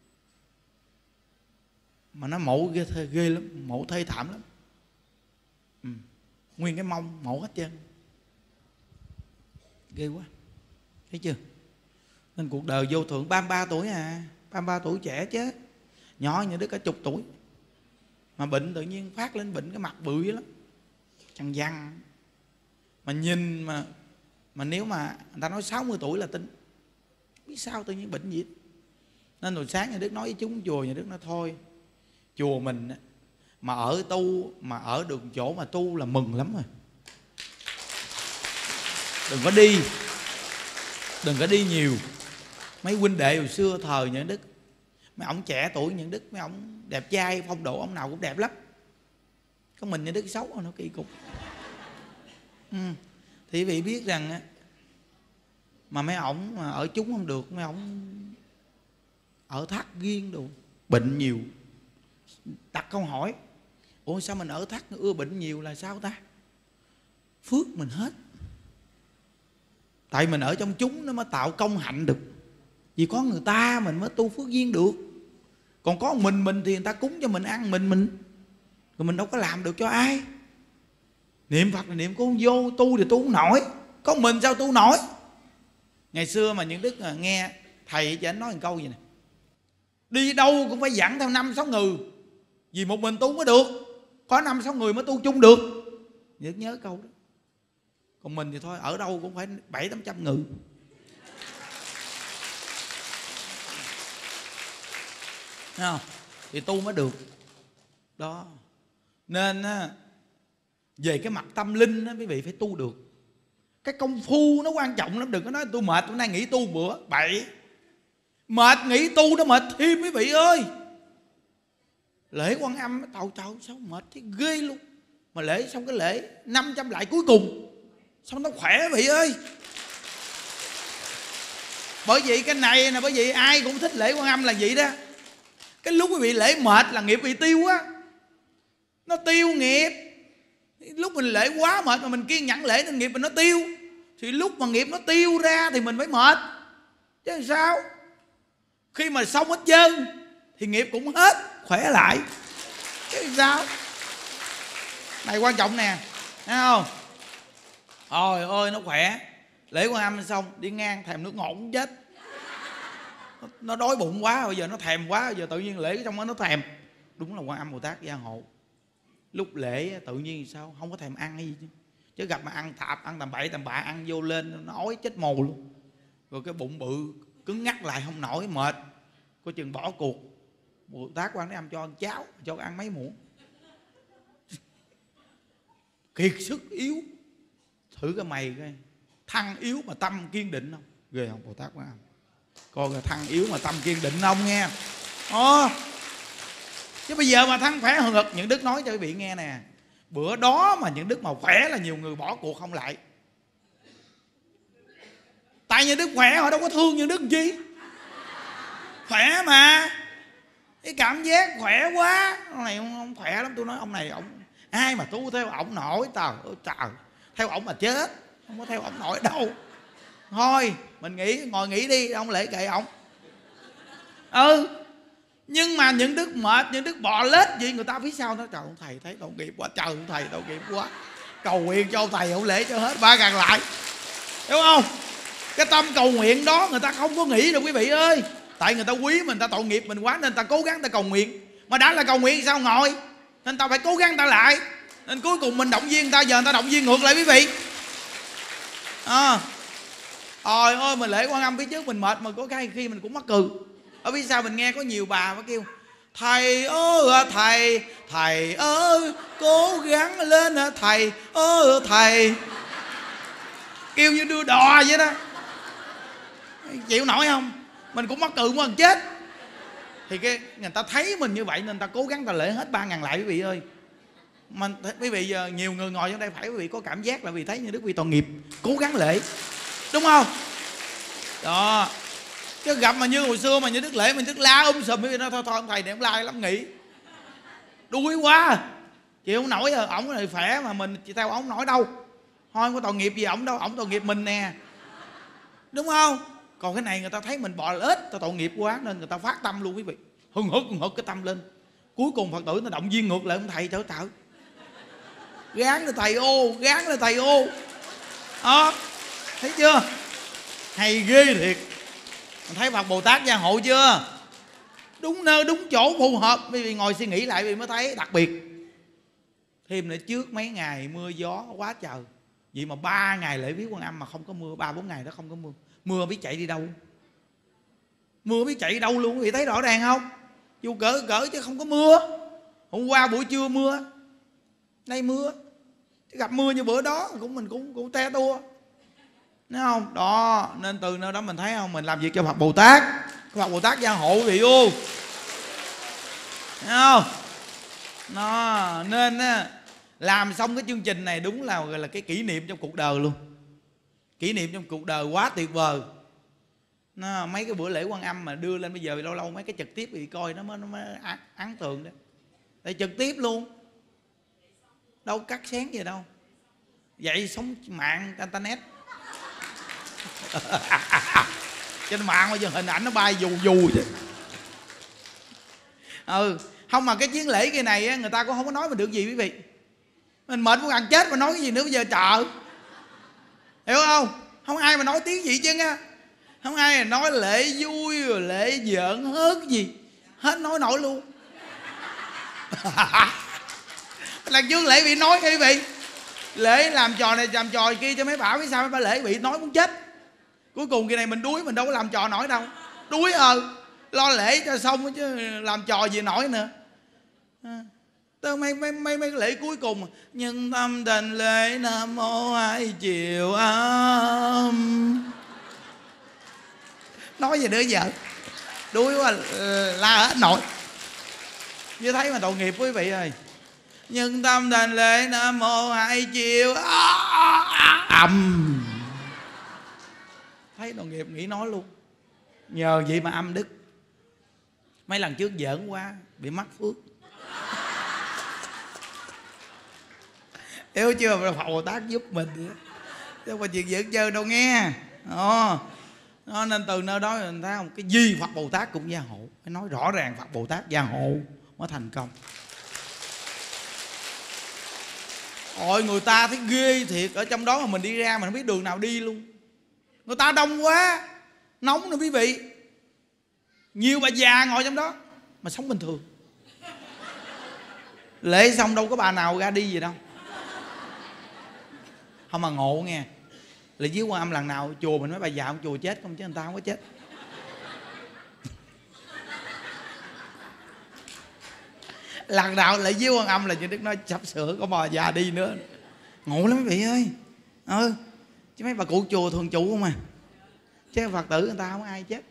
Mà nó mổ ghê, ghê lắm, mổ thê thảm lắm. Ừ. Nguyên cái mông mổ hết trơn. Ghê quá. Thấy chưa? Nên cuộc đời vô thường, ba mươi ba tuổi à, ba mươi ba tuổi trẻ chết. Nhỏ như đứa cả chục tuổi. Mà bệnh tự nhiên phát lên bệnh cái mặt bự lắm, chằng văng. Mà nhìn mà Mà nếu mà người ta nói sáu mươi tuổi là tin. Biết sao tự nhiên bệnh gì. Nên hồi sáng nhà Đức nói với chúng chùa, nhà Đức nói thôi, chùa mình Mà ở tu, mà ở được chỗ mà tu là mừng lắm rồi. Đừng có đi, đừng có đi nhiều. Mấy huynh đệ hồi xưa thờ Nhuận Đức, mấy ông trẻ tuổi Nhuận Đức, mấy ông đẹp trai, phong độ ông nào cũng đẹp lắm. Có mình Nhuận Đức xấu rồi, nó kỳ cục. ừ. Thì quý vị biết rằng á, mà mấy ổng mà ở chúng không được, mấy ổng ở Thác Giêng đồ bệnh nhiều. Đặt câu hỏi: ủa sao mình ở Thác ưa bệnh nhiều là sao ta? Phước mình hết. Tại mình ở trong chúng nó mới tạo công hạnh được. Vì có người ta mình mới tu phước duyên được. Còn có mình mình thì người ta cúng cho mình ăn mình mình, rồi mình đâu có làm được cho ai. Niệm Phật là niệm cũng không vô, tu thì tu không nổi. Có mình sao tu nổi. Ngày xưa mà Nhuận Đức nghe thầy cho anh nói một câu gì nè: đi đâu cũng phải dẫn theo năm sáu người, vì một mình tu mới được. Có năm sáu người mới tu chung được. Nhớ nhớ câu đó. Còn mình thì thôi, ở đâu cũng phải bảy tám trăm người. Thấy không? Thì tu mới được. Đó. Nên á, về cái mặt tâm linh á, quý vị phải tu được. Cái công phu nó quan trọng lắm. Đừng có nói tôi mệt, tôi nay nghỉ tu bữa. Bậy. Mệt nghỉ tu nó mệt thêm quý vị ơi. Lễ Quan Âm tàu trời sao mệt thế ghê luôn. Mà lễ xong cái lễ năm trăm lại cuối cùng, xong nó khỏe quý vị ơi. Bởi vì cái này nè, bởi vì ai cũng thích lễ Quan Âm là vậy đó. Cái lúc quý vị lễ mệt là nghiệp bị tiêu á. Nó tiêu nghiệp. Lúc mình lễ quá mệt mà mình kiên nhẫn lễ nên nghiệp mình nó tiêu. Thì lúc mà nghiệp nó tiêu ra thì mình mới mệt. Chứ sao? Khi mà xong hết trơn thì nghiệp cũng hết, khỏe lại. Chứ sao? Này quan trọng nè, thấy không? Ôi ơi nó khỏe. Lễ Quan Âm xong đi ngang thèm nước ngọt cũng chết. Nó đói bụng quá, bây giờ nó thèm quá, bây giờ tự nhiên lễ xong đó nó thèm. Đúng là Quan Âm Bồ Tát gia hộ. Lúc lễ tự nhiên sao không có thèm ăn hay gì chứ. Chứ gặp mà ăn tạp, ăn tầm bậy tầm bạ, ăn vô lên nó ói chết mồ luôn. Rồi cái bụng bự cứng ngắc lại không nổi, mệt, coi chừng bỏ cuộc. Bồ Tát Quan Thế Âm cho ăn cháo, cho ăn mấy muỗng. Kiệt sức yếu. Thử cái mày coi, thân yếu mà tâm kiên định không? Ghê không Bồ Tát Quan Âm? Coi là thân yếu mà tâm kiên định không nghe. Ồ, chứ bây giờ mà thân khỏe hừng hực. Những Đức nói cho quý vị nghe nè, bữa đó mà những Đức mà khỏe là nhiều người bỏ cuộc không lại. Tại những Đức khỏe họ đâu có thương những Đức chi. Khỏe mà. Cái cảm giác khỏe quá. Ông này ông, ông khỏe lắm. Tôi nói ông này ông, ai mà tu theo ổng nổi. Trời ơi trời, theo ổng mà chết. Không có theo ổng nổi đâu. Thôi mình nghĩ, ngồi nghỉ đi, ông lễ kệ ổng. Ừ. Nhưng mà những Đức mệt, những Đức bò lết gì người ta phía sau nó: trời ông thầy thấy tội nghiệp quá, trời ông thầy tội nghiệp quá, cầu nguyện cho ông thầy ông lễ cho hết ba ngàn lại. Đúng không? Cái tâm cầu nguyện đó người ta không có nghĩ đâu quý vị ơi. Tại người ta quý mình, người ta tội nghiệp mình quá nên ta cố gắng ta cầu nguyện. Mà đã là cầu nguyện sao ngồi, nên ta phải cố gắng ta lại. Nên cuối cùng mình động viên người ta, giờ người ta động viên ngược lại quý vị. À, ôi ôi mình lễ Quan Âm phía trước mình mệt mà có cái khi mình cũng mắc cười. Ở phía sau mình nghe có nhiều bà mới kêu: thầy ơi thầy, thầy ơi cố gắng lên thầy ơi thầy. Kêu như đưa đò vậy đó. Chịu nổi không? Mình cũng mắc cười muốn chết. Thì cái người ta thấy mình như vậy nên ta cố gắng ta lễ hết ba ngàn lại quý vị ơi. Mà quý vị giờ nhiều người ngồi trong đây phải quý vị có cảm giác là vì thấy như Đức vì tội nghiệp cố gắng lễ. Đúng không? Đó. Chứ gặp mà như hồi xưa mà như Đức lễ mình Đức la um sùm quý vị nói thôi thôi ông thầy này ông la lắm nghỉ. Đuối quá. Chịu không nổi rồi, ổng này khỏe mà mình chỉ theo ổng nổi đâu. Thôi không có tội nghiệp gì ổng đâu, ổng tội nghiệp mình nè. Đúng không? Còn cái này người ta thấy mình bò lết, ta tội nghiệp quá nên người ta phát tâm luôn quý vị. Hừng hực hừng hực cái tâm lên. Cuối cùng Phật tử nó động viên ngược lại ông thầy trở trở. Gán lên thầy ô, gán lên thầy ô. Đó, thấy chưa? Hay ghê thiệt. Mình thấy Phật Bồ Tát gia hộ chưa? Đúng nơi đúng chỗ phù hợp. Quý vị ngồi suy nghĩ lại quý vị mới thấy đặc biệt. Thêm nữa trước mấy ngày mưa gió quá trời. Vậy mà ba ngày lễ viếng Quan Âm mà không có mưa, ba bốn ngày đó không có mưa. Mưa biết chạy đi đâu. Mưa biết chạy đi đâu luôn, quý vị thấy rõ ràng không? Dù cỡ cỡ chứ không có mưa. Hôm qua buổi trưa mưa, nay mưa, gặp mưa như bữa đó cũng mình cũng cũng te tua, thấy không? Đó, nên từ nơi đó mình thấy không, mình làm việc cho Phật Bồ Tát, Phật Bồ Tát gia hộ vị vô, thấy không? Nó nên á, làm xong cái chương trình này đúng là gọi là cái kỷ niệm trong cuộc đời luôn, kỷ niệm trong cuộc đời quá tuyệt vời. Nó, mấy cái bữa lễ Quan Âm mà đưa lên bây giờ lâu lâu mấy cái trực tiếp bị coi nó mới nó mới ấn tượng đó, tại trực tiếp luôn, đâu cắt xén gì đâu, vậy sống mạng internet trên mạng bây giờ hình ảnh nó bay dù dù chứ. Ừ, không mà cái chiến lễ kia này á, người ta cũng không có nói mình được gì quý vị, mình mệt muốn ăn chết mà nói cái gì nữa bây giờ trời, hiểu không? Không ai mà nói tiếng gì chứ á, không ai mà nói lễ vui rồi lễ giỡn hớt gì hết nói nổi luôn. Lần trước lễ bị nói quý vị, lễ làm trò này làm trò kia cho mấy bảo, biết sao mấy bà lễ bị nói muốn chết. Cuối cùng kỳ này mình đuối, mình đâu có làm trò nổi đâu, đuối ờ lo lễ cho xong chứ làm trò gì nổi nữa. À, tới mấy mấy mấy mấy lễ cuối cùng, nhân tâm đành lễ nam mô hai chiều âm, nói gì nữa vợ, đuối quá la hết nổi. Như thấy mà tội nghiệp quý vị ơi. Nhân tâm đành lễ nam mô hai chiều âm, thấy tội nghiệp nghĩ nói luôn. Nhờ vậy mà âm đức. Mấy lần trước giỡn quá bị mắc phước. Hiểu chưa? Phật Bồ Tát giúp mình chứ không phải chuyện giỡn chơi đâu nghe. Ồ. Đó, nên từ nơi đó mình thấy không, cái gì Phật Bồ Tát cũng gia hộ. Phải nói rõ ràng Phật Bồ Tát gia hộ mới thành công. Ôi người ta thấy ghê thiệt, ở trong đó mà mình đi ra mình không biết đường nào đi luôn. Người ta đông quá, nóng nữa quý vị. Nhiều bà già ngồi trong đó mà sống bình thường. Lễ xong đâu có bà nào ra đi gì đâu. Không mà ngộ nghe, lễ dưới Quan Âm lần nào chùa mình mấy bà già, không chùa chết không chứ người ta không có chết. Lần nào lễ dưới Quan Âm là như Đức nói sắp sửa có bà già đi nữa. Ngộ lắm quý vị ơi. Ừ, chứ mấy bà cụ chùa thường trụ không à, chứ Phật tử người ta không ai chết.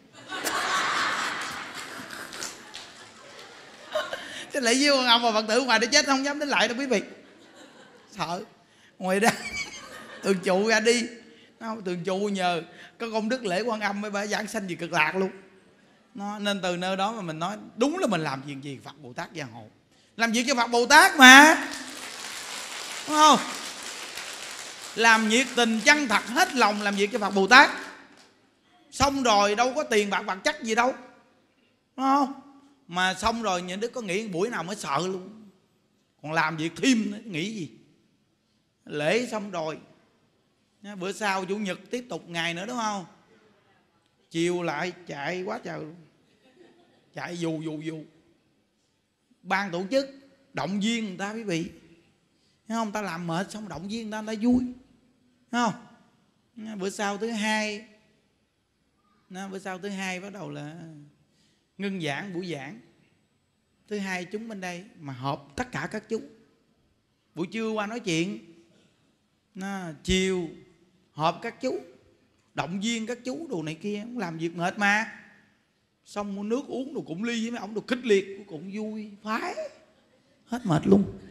Chứ lễ dưới Quan Âm mà Phật tử ngoài để chết không dám đến lại đâu quý vị, sợ. Ngoài ra thường trụ ra đi, thường trụ nhờ có công đức lễ Quan Âm mới bà giảng sanh gì cực lạc luôn. Nó, nên từ nơi đó mà mình nói đúng là mình làm chuyện gì Phật Bồ Tát gia hộ, làm việc cho Phật Bồ Tát mà, đúng không? Làm nhiệt tình chân thật hết lòng làm việc cho Phật Bồ Tát, xong rồi đâu có tiền bạc vật chất gì đâu, đúng không? Mà xong rồi những đứa có nghĩ buổi nào mới sợ luôn, còn làm việc thêm nữa, nghĩ gì. Lễ xong rồi bữa sau chủ nhật tiếp tục ngày nữa, đúng không? Chiều lại chạy quá trời luôn, chạy dù dù dù. Ban tổ chức động viên người ta quý vị, thấy không? Ta làm mệt xong động viên người ta, người ta vui, thấy không? Bữa sau thứ hai, bữa sau thứ hai bắt đầu là ngưng giảng buổi giảng. Thứ hai chúng bên đây mà họp tất cả các chú, buổi trưa qua nói chuyện, chiều họp các chú động viên các chú đồ này kia, cũng làm việc mệt mà. Xong mua nước uống đồ cũng ly với mấy ông đồ khích liệt, cũng vui phái hết mệt luôn,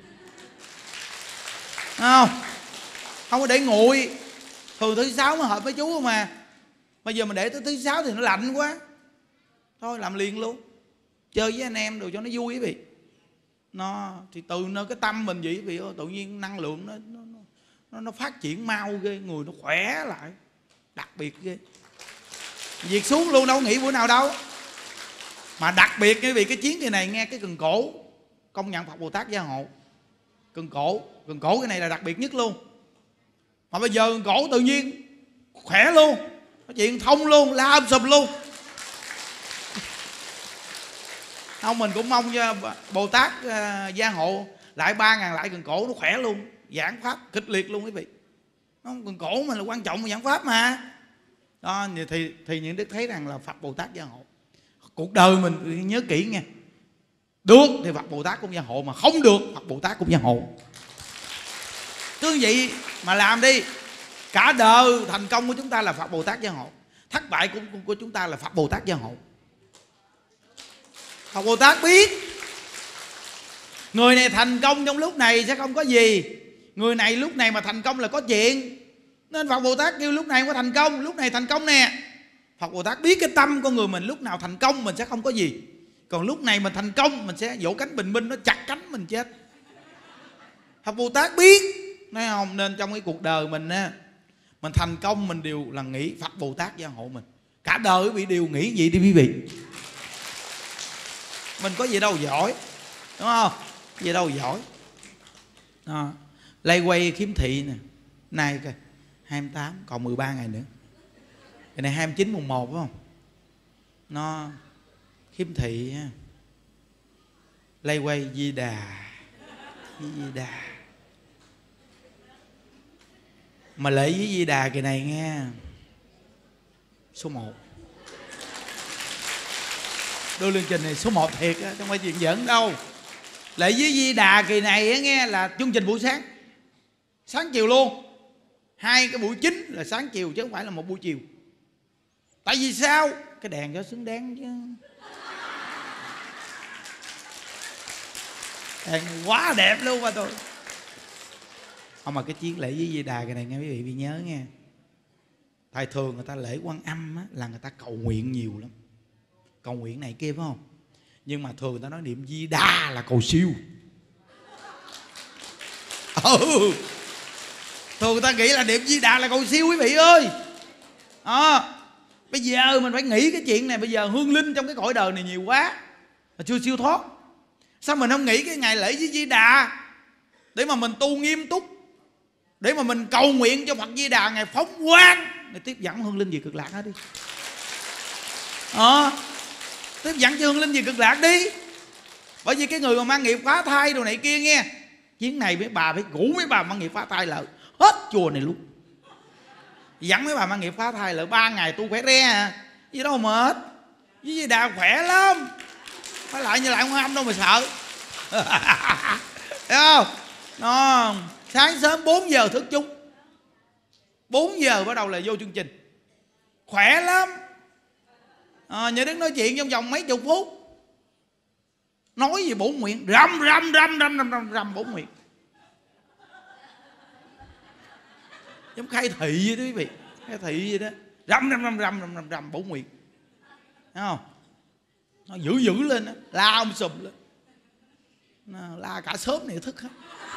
không không có để nguội. Thường thứ sáu mới họp với chú không mà, bây giờ mình để tới thứ sáu thì nó lạnh quá, thôi làm liền luôn, chơi với anh em đồ cho nó vui quý vị. Nó thì từ nơi cái tâm mình vậy quý vị ơi, tự nhiên năng lượng nó nó, nó nó phát triển mau ghê, người nó khỏe lại đặc biệt ghê. Việc xuống luôn đâu nghĩ bữa nào đâu. Mà đặc biệt quý vị, cái chiến kỳ này nghe cái cần cổ công nhận Phật Bồ Tát gia hộ. Cần cổ, cần cổ cái này là đặc biệt nhất luôn. Mà bây giờ cần cổ tự nhiên khỏe luôn, nói chuyện thông luôn, la um sùm luôn. Không, mình cũng mong cho Bồ Tát uh, gia hộ lại ba ngàn lại cần cổ nó khỏe luôn, giảng pháp kịch liệt luôn quý vị. Không, cần cổ mình là quan trọng mà giảng pháp mà. Đó, thì thì những đức thấy rằng là Phật Bồ Tát gia hộ. Cuộc đời mình nhớ kỹ nghe, Được thì Phật Bồ Tát cũng gia hộ, mà không được Phật Bồ Tát cũng gia hộ. Cứ vậy mà làm đi. Cả đời thành công của chúng ta là Phật Bồ Tát gia hộ, thất bại của, của chúng ta là Phật Bồ Tát gia hộ. Phật Bồ Tát biết người này thành công trong lúc này sẽ không có gì, người này lúc này mà thành công là có chuyện, nên Phật Bồ Tát kêu lúc này có thành công, lúc này thành công nè. Phật Bồ Tát biết cái tâm con người mình, lúc nào thành công mình sẽ không có gì, còn lúc này mình thành công mình sẽ vỗ cánh bình minh, nó chặt cánh mình chết. Phật Bồ Tát biết, thấy không? Nên trong cái cuộc đời mình á, mình thành công mình đều là nghĩ Phật Bồ Tát gia hộ mình. Cả đời bị đều nghĩ gì đi quý vị. Mình có gì đâu giỏi, đúng không? Gì đâu giỏi. Đó. Lay quay khiếm thị nè. Nay coi hai mươi tám còn mười ba ngày nữa. Cái này hai mươi chín mùng một phải không? Nó khiếm thị. Lay quay Di Đà, Di Đà. Mà lễ với Di Đà kỳ này nghe số một. Đưa chương trình này số một thiệt á, không phải chuyện giỡn đâu. Lễ với Di Đà kỳ này á nghe là chương trình buổi sáng, sáng chiều luôn. Hai cái buổi chính là sáng chiều chứ không phải là một buổi chiều. Tại vì sao? Cái đèn cho xứng đáng chứ. Đèn quá đẹp luôn mà tôi. Không, mà cái chiến lễ với Di Đà cái này nghe quý vị bị nhớ nghe. Tại thường người ta lễ Quan Âm á, là người ta cầu nguyện nhiều lắm, cầu nguyện này kia phải không? Nhưng mà thường người ta nói niệm Di Đà là cầu siêu. Ừ, thường người ta nghĩ là niệm Di Đà là cầu siêu quý vị ơi. À, bây giờ mình phải nghĩ cái chuyện này. Bây giờ hương linh trong cái cõi đời này nhiều quá mà chưa siêu thoát. Sao mình không nghĩ cái ngày lễ với Di Đà để mà mình tu nghiêm túc, để mà mình cầu nguyện cho Phật Di Đà ngày phóng quang để tiếp dẫn hương linh về cực lạc hết đi. Ờ, tiếp dẫn cho hương linh về cực lạc đi. Bởi vì cái người mà mang nghiệp phá thai đồ này kia nghe, chuyến này mấy bà phải ngủ mấy bà mang nghiệp phá thai là hết chùa này luôn. Dẫn mấy bà mang nghiệp phá thai là ba ngày tu khỏe re à, gì đâu mệt. Với Di Đà khỏe lắm, phải lại như lại Quan Âm đâu mà sợ. Thấy không? Nó sáng sớm bốn giờ thức chúng, bốn giờ bắt đầu là vô chương trình, khỏe lắm. À, nhớ đến nói chuyện trong vòng mấy chục phút, nói gì bốn miệng răm răm răm răm răm răm răm bốn miệng, giống khai thị vậy đó quý vị, khai thị vậy đó, răm răm răm răm răm răm bốn miệng, thấy không? Nó dữ dữ lên đó, la ông sùm lên, nó la cả xóm này thức hết.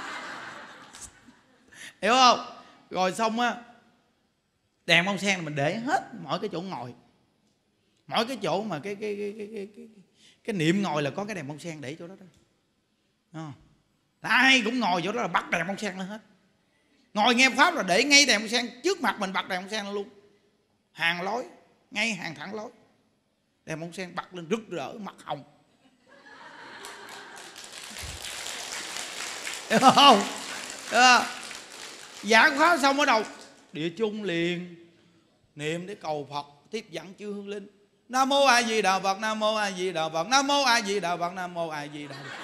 Hiểu không? Rồi xong á, đèn bông sen mình để hết mỗi cái chỗ ngồi, mỗi cái chỗ mà cái cái cái cái cái, cái, cái niệm ngồi là có cái đèn bông sen để chỗ đó đó. Ai cũng ngồi chỗ đó là bắt đèn bông sen lên hết. Ngồi nghe pháp là để ngay đèn bông sen trước mặt mình, bật đèn bông sen lên luôn. Hàng lối, ngay hàng thẳng lối, đèn bông sen bật lên rực rỡ mặt hồng. Hiểu không? Hiểu. Giảng pháp xong ở đầu địa chung liền niệm để cầu Phật tiếp dẫn chư hương linh. Nam mô A Di Đà Phật, Nam mô A Di Đà Phật, Nam mô A Di Đà Phật, Nam mô A Di Đà Phật.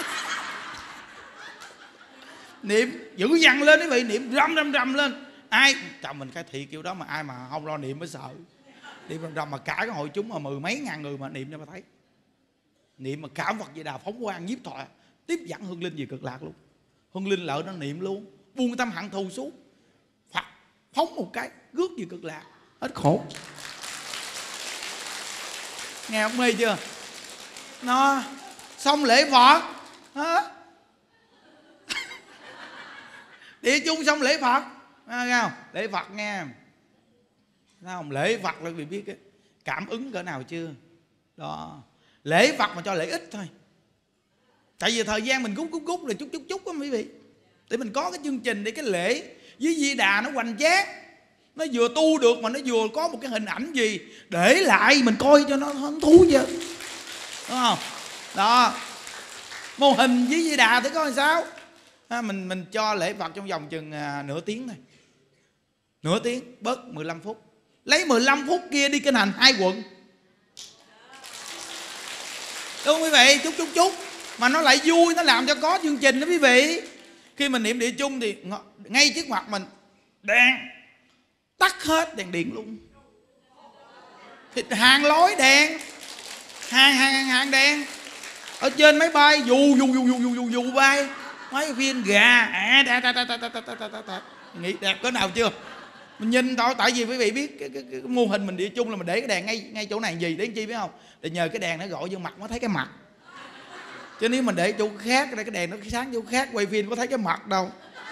Niệm dữ dằn lên quý vị, niệm răm răm răm lên. Ai chồng mình khai thị kiểu đó mà ai mà không lo niệm mới sợ. Niệm răm răm mà cả cái hội chúng mà mười mấy ngàn người mà niệm cho mà thấy. Niệm mà cảm Phật Di Đà phóng quang nhiếp thọ, tiếp dẫn hương linh về cực lạc luôn. Hương linh lợi nó niệm luôn, buông tâm hận thù xuống, Phật phóng một cái rước về cực lạc, hết khổ. Nghe ông mê chưa? Nó xong lễ Phật hả? Địa chung xong lễ Phật, nghe không? Lễ Phật nghe, thấy không? Lễ Phật là vì biết cái cảm ứng cỡ nào chưa? Đó, lễ Phật mà cho lễ ít thôi. Tại vì thời gian mình cút cút cút là chút chút chút đó quý vị. Để mình có cái chương trình để cái lễ với Di Đà nó hoành tráng, nó vừa tu được mà nó vừa có một cái hình ảnh gì để lại mình coi cho nó hứng thú chứ, đúng không? Đó, mô hình với Di Đà thì có làm sao? À, mình mình cho lễ Phật trong vòng chừng à, nửa tiếng thôi, nửa tiếng bớt mười lăm phút, lấy mười lăm phút kia đi kinh hành hai quận, đúng không quý vị? Chút chút chút mà nó lại vui, nó làm cho có chương trình đó quý vị. Khi mình niệm địa chung thì ngay trước mặt mình đèn tắt hết đèn điện luôn, thì hàng lối đèn, hàng hàng hàng, hàng đèn. Ở trên máy bay dù dù dù dù dù dù, dù bay, máy viên gà à, ta, ta, ta, ta, ta, ta, ta, ta, ta. Nghĩ đẹp cỡ nào chưa? Mình nhìn thôi, tại vì quý vị biết cái, cái, cái, cái mô hình mình địa chung là mình để cái đèn ngay ngay chỗ này gì để chi biết không? Để nhờ cái đèn nó gọi vô mặt nó thấy cái mặt. Chứ nếu mình để chỗ khác, cái đèn nó sáng chỗ khác, quay phim có thấy cái mặt đâu.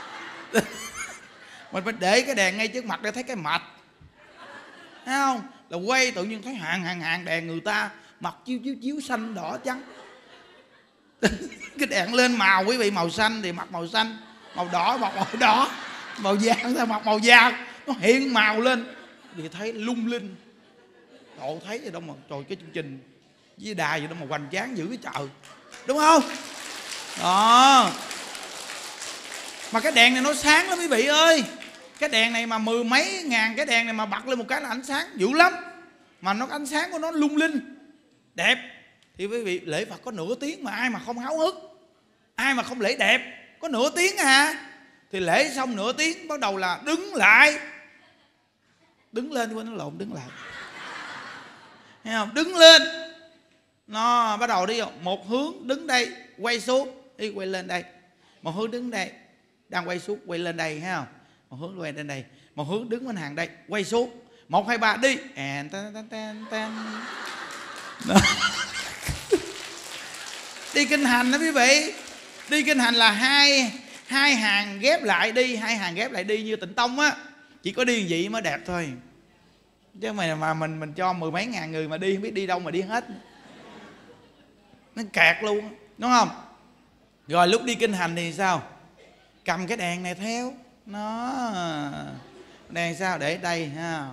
Mình phải để cái đèn ngay trước mặt để thấy cái mặt, thấy không? Là quay tự nhiên thấy hàng hàng hàng đèn người ta mặt chiếu chiếu chiếu xanh đỏ trắng. Cái đèn lên màu quý vị, màu xanh thì mặt màu xanh, màu đỏ mặt màu đỏ, màu vàng thì mặt màu vàng, nó hiện màu lên thì thấy lung linh. Trời thấy gì đâu mà trời, cái chương trình với đài gì đâu mà hoành tráng dữ cái trời, đúng không? Đó. Mà cái đèn này nó sáng lắm quý vị ơi. Cái đèn này mà mười mấy ngàn cái đèn này mà bật lên một cái là ánh sáng dữ lắm. Mà nó ánh sáng của nó lung linh đẹp. Thì quý vị lễ Phật có nửa tiếng mà ai mà không háo hức, ai mà không lễ đẹp. Có nửa tiếng à. Thì lễ xong nửa tiếng bắt đầu là đứng lại. Đứng lên quên nó lộn, đứng lại, thấy không? Đứng lên nó bắt đầu đi một hướng đứng đây quay xuống đi, quay lên đây. Một hướng đứng đây đang quay xuống quay lên đây, thấy không? Một hướng quay lên đây, một hướng đứng bên hàng đây quay xuống. Một hai ba đi. À, tan, tan, tan, tan. Đi kinh hành đó quý vị. Đi kinh hành là hai hai hàng ghép lại đi, hai hàng ghép lại đi như Tịnh Tông á. Chỉ có đi vậy mới đẹp thôi. Chứ mà mà mình mình cho mười mấy ngàn người mà đi không biết đi đâu mà đi hết, nó kẹt luôn, đúng không? Rồi lúc đi kinh hành thì sao? Cầm cái đèn này theo nó, đèn sao để đây ha,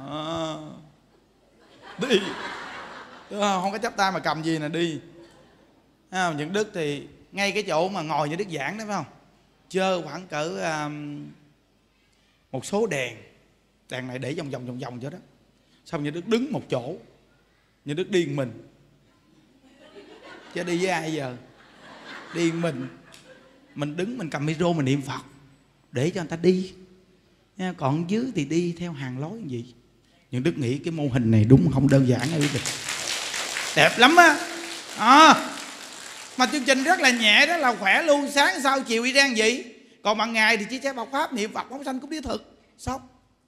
đi, không có chắp tay mà cầm gì nè, đi. Những Đức thì ngay cái chỗ mà ngồi như Đức giảng đó phải không, chơ khoảng cỡ um, một số đèn, đèn này để vòng vòng vòng vòng cho đó. Xong như Đức đứng một chỗ, như Đức đi mình, chứ đi với ai giờ? Đi mình, mình đứng mình cầm micro mình niệm Phật để cho người ta đi. Còn dưới thì đi theo hàng lối gì. Nhưng Đức nghĩ cái mô hình này đúng không đơn giản đâu quý vị, đẹp lắm á. À, mà chương trình rất là nhẹ đó, là khỏe luôn. Sáng sau chiều y rang vậy. Còn ban ngày thì chỉ sẽ bọc pháp niệm Phật phóng sanh cúng đĩa thực xong.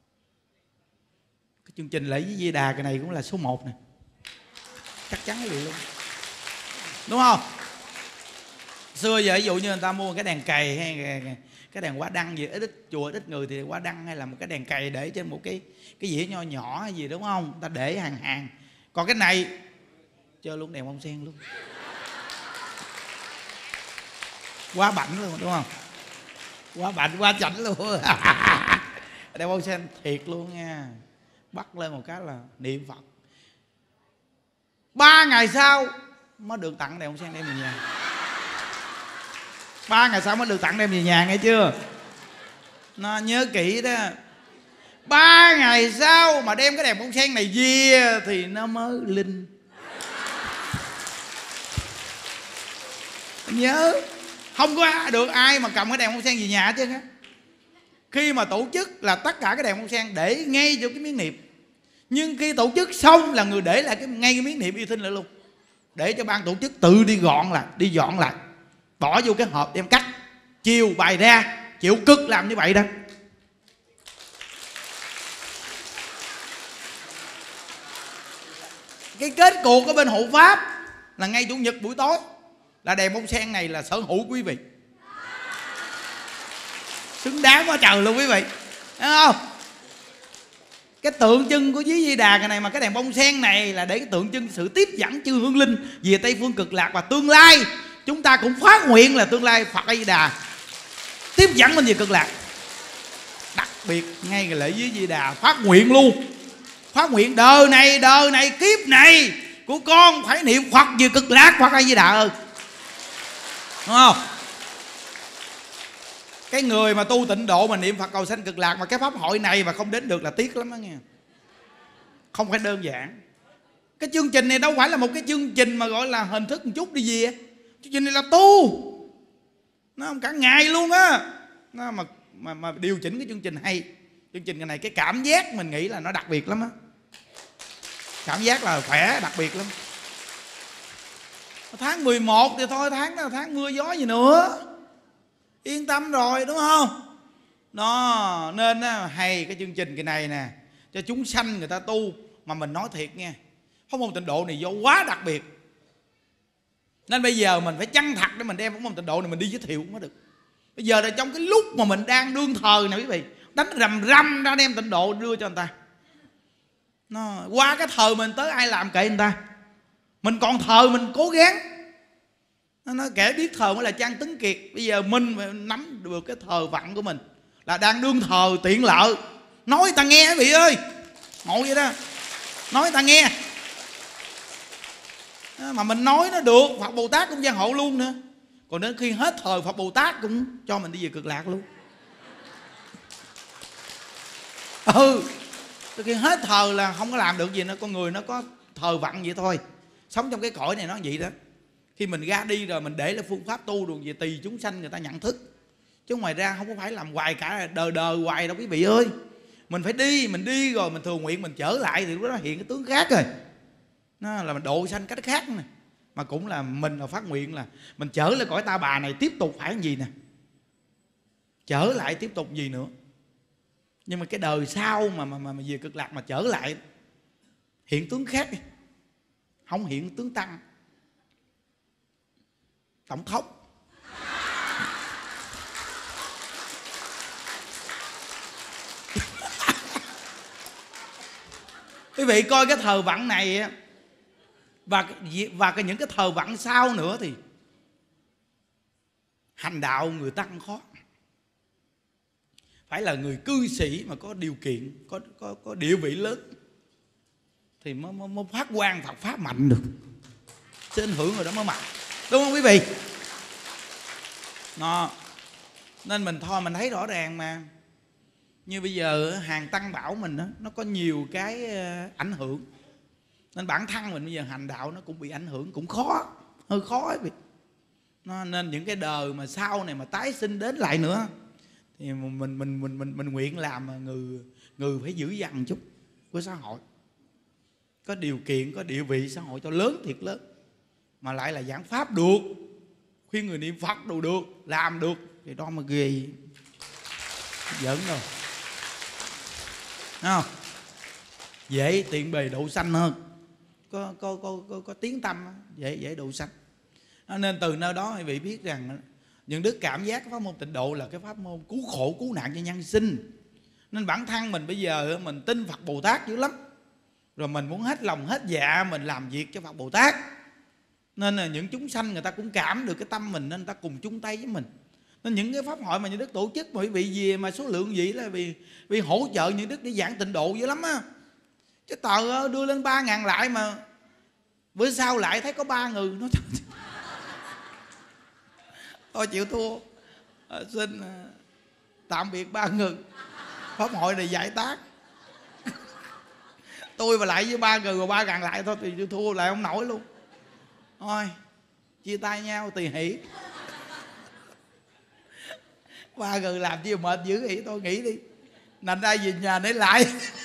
Cái chương trình lễ với Di Đà cái này cũng là số một nè, chắc chắn cái gì luôn, đúng không? Xưa giờ ví dụ như người ta mua cái đèn cày hay cái đèn hoa đăng gì, ít, ít chùa ít người thì hoa đăng hay là một cái đèn cày để trên một cái cái dĩa nho nhỏ hay gì, đúng không? Người ta để hàng hàng. Còn cái này chơi luôn đèn bông sen luôn, quá bảnh luôn, đúng không? Quá bảnh quá chảnh luôn. Đèn bông sen thiệt luôn nha. Bắt lên một cái là niệm Phật. Ba ngày sau mới được tặng đèn bông sen đem về nhà. Ba ngày sau mới được tặng đem về nhà, nghe chưa? Nó nhớ kỹ đó. Ba ngày sau mà đem cái đèn bông sen này về thì nó mới linh. Nhớ, không có được ai mà cầm cái đèn bông sen về nhà chứ. Khi mà tổ chức là tất cả cái đèn bông sen để ngay vô cái miếng niệm. Nhưng khi tổ chức xong là người để lại cái ngay cái miếng niệm yêu thinh lại luôn, để cho ban tổ chức tự đi gọn lại, đi dọn lại, bỏ vô cái hộp đem cắt, chiều bày ra, chịu cực làm như vậy đó. Cái kết cuộc ở bên hộ pháp là ngay chủ nhật buổi tối là đèn bông sen này là sở hữu quý vị, xứng đáng quá trời luôn quý vị, thấy không? Cái tượng trưng của Dí Di Đà cái này, mà cái đèn bông sen này là để cái tượng trưng sự tiếp dẫn chư hương linh về Tây Phương Cực Lạc. Và tương lai chúng ta cũng phát nguyện là tương lai Phật A Di Đà tiếp dẫn mình về Cực Lạc. Đặc biệt ngay cái lễ Dí Di Đà phát nguyện luôn, phát nguyện đời này đời này kiếp này của con phải niệm Phật về Cực Lạc Phật A Di Đà ơi, đúng không? Cái người mà tu tịnh độ mà niệm Phật cầu sanh Cực Lạc mà cái pháp hội này mà không đến được là tiếc lắm đó nghe. Không phải đơn giản. Cái chương trình này đâu phải là một cái chương trình mà gọi là hình thức một chút đi về, Chương trình này là tu, nó không cả ngày luôn á. Nó mà, mà mà điều chỉnh cái chương trình hay. Chương trình này cái cảm giác mình nghĩ là nó đặc biệt lắm á. Cảm giác là khỏe, đặc biệt lắm. Tháng mười một thì thôi, tháng đó là tháng mưa gió gì nữa, yên tâm rồi đúng không? Nó nên hay cái chương trình cái này nè, cho chúng sanh người ta tu. Mà mình nói thiệt nha, pháp môn tịnh độ này do quá đặc biệt, nên bây giờ mình phải chân thật để mình đem pháp môn tịnh độ này mình đi giới thiệu mới được. Bây giờ là trong cái lúc mà mình đang đương thời nè quý vị, đánh rầm rầm ra đem tịnh độ đưa cho người ta. Nó qua cái thời mình tới ai làm kệ người ta, mình còn thờ mình cố gắng. Nó nói kẻ biết thờ mới là chân tuấn kiệt. Bây giờ mình phải nắm được cái thờ vặn của mình là đang đương thờ tiện lợi. Nói ta nghe quý vị ơi, ngộ vậy đó, nói ta nghe. Mà mình nói nó được, Phật Bồ Tát cũng gia hộ luôn nữa. Còn đến khi hết thời Phật Bồ Tát cũng cho mình đi về cực lạc luôn. Ừ, từ khi hết thời là không có làm được gì nữa. Con người nó có thờ vặn vậy thôi. Sống trong cái cõi này nó vậy đó. Khi mình ra đi rồi mình để lại phương pháp tu rồi về tùy chúng sanh người ta nhận thức. Chứ ngoài ra không có phải làm hoài cả đời đời hoài đâu quý vị ơi. Mình phải đi, mình đi rồi mình thừa nguyện mình trở lại thì lúc đó hiện cái tướng khác rồi. Nó là mình độ sanh cách khác nè. Mà cũng là mình là phát nguyện là mình trở lại cõi ta bà này tiếp tục phải gì nè, trở lại tiếp tục gì nữa. Nhưng mà cái đời sau mà mà, mà, mà về cực lạc mà trở lại hiện tướng khác, không hiện tướng tăng, tổng thống. Quý vị coi cái thờ vặn này và và cái những cái thờ vặn sau nữa thì hành đạo người ta không khó. Phải là người cư sĩ mà có điều kiện, có có có địa vị lớn thì mới, mới, mới phát quang Phật pháp mạnh được. Sự ảnh hưởng rồi đó mới mạnh, đúng không quý vị? Nó nên mình thôi mình thấy rõ ràng mà. Như bây giờ hàng tăng bảo mình đó, nó có nhiều cái ảnh hưởng. Nên bản thân mình bây giờ hành đạo nó cũng bị ảnh hưởng, cũng khó, hơi khó ấy. Nó nên những cái đời mà sau này mà tái sinh đến lại nữa thì mình mình mình mình mình, mình nguyện làm người người phải giữ dằn chút của xã hội, có điều kiện, có địa vị xã hội cho lớn thiệt lớn, mà lại là giảng pháp được, khuyên người niệm Phật đồ được, làm được thì đó mà ghê, giỡn rồi, thấy không? Dễ tiện bề độ sanh hơn, có có có có, có tiếng tâm, dễ dễ độ sanh. Nên từ nơi đó quý vị biết rằng những đức cảm giác cái pháp môn tịnh độ là cái pháp môn cứu khổ cứu nạn cho nhân sinh. Nên bản thân mình bây giờ mình tin Phật Bồ Tát dữ lắm, rồi mình muốn hết lòng hết dạ mình làm việc cho Phật Bồ Tát. Nên là những chúng sanh người ta cũng cảm được cái tâm mình, nên người ta cùng chung tay với mình. Nên những cái pháp hội mà những đức tổ chức mà quý vị gì mà số lượng gì là vì vì hỗ trợ những đức để giảng tịnh độ dữ lắm á. Chứ tờ đưa lên ba ngàn lại mà bữa sau lại thấy có ba người nó tôi chịu thua, à, xin à, tạm biệt ba người, pháp hội này giải tác. Tôi mà lại với ba người và ba ngàn lại thôi thì chịu thua, lại không nổi luôn. Thôi chia tay nhau tùy hỷ. Ba người làm chi mệt dữ vậy, tôi nghĩ đi nành ai về nhà để lại.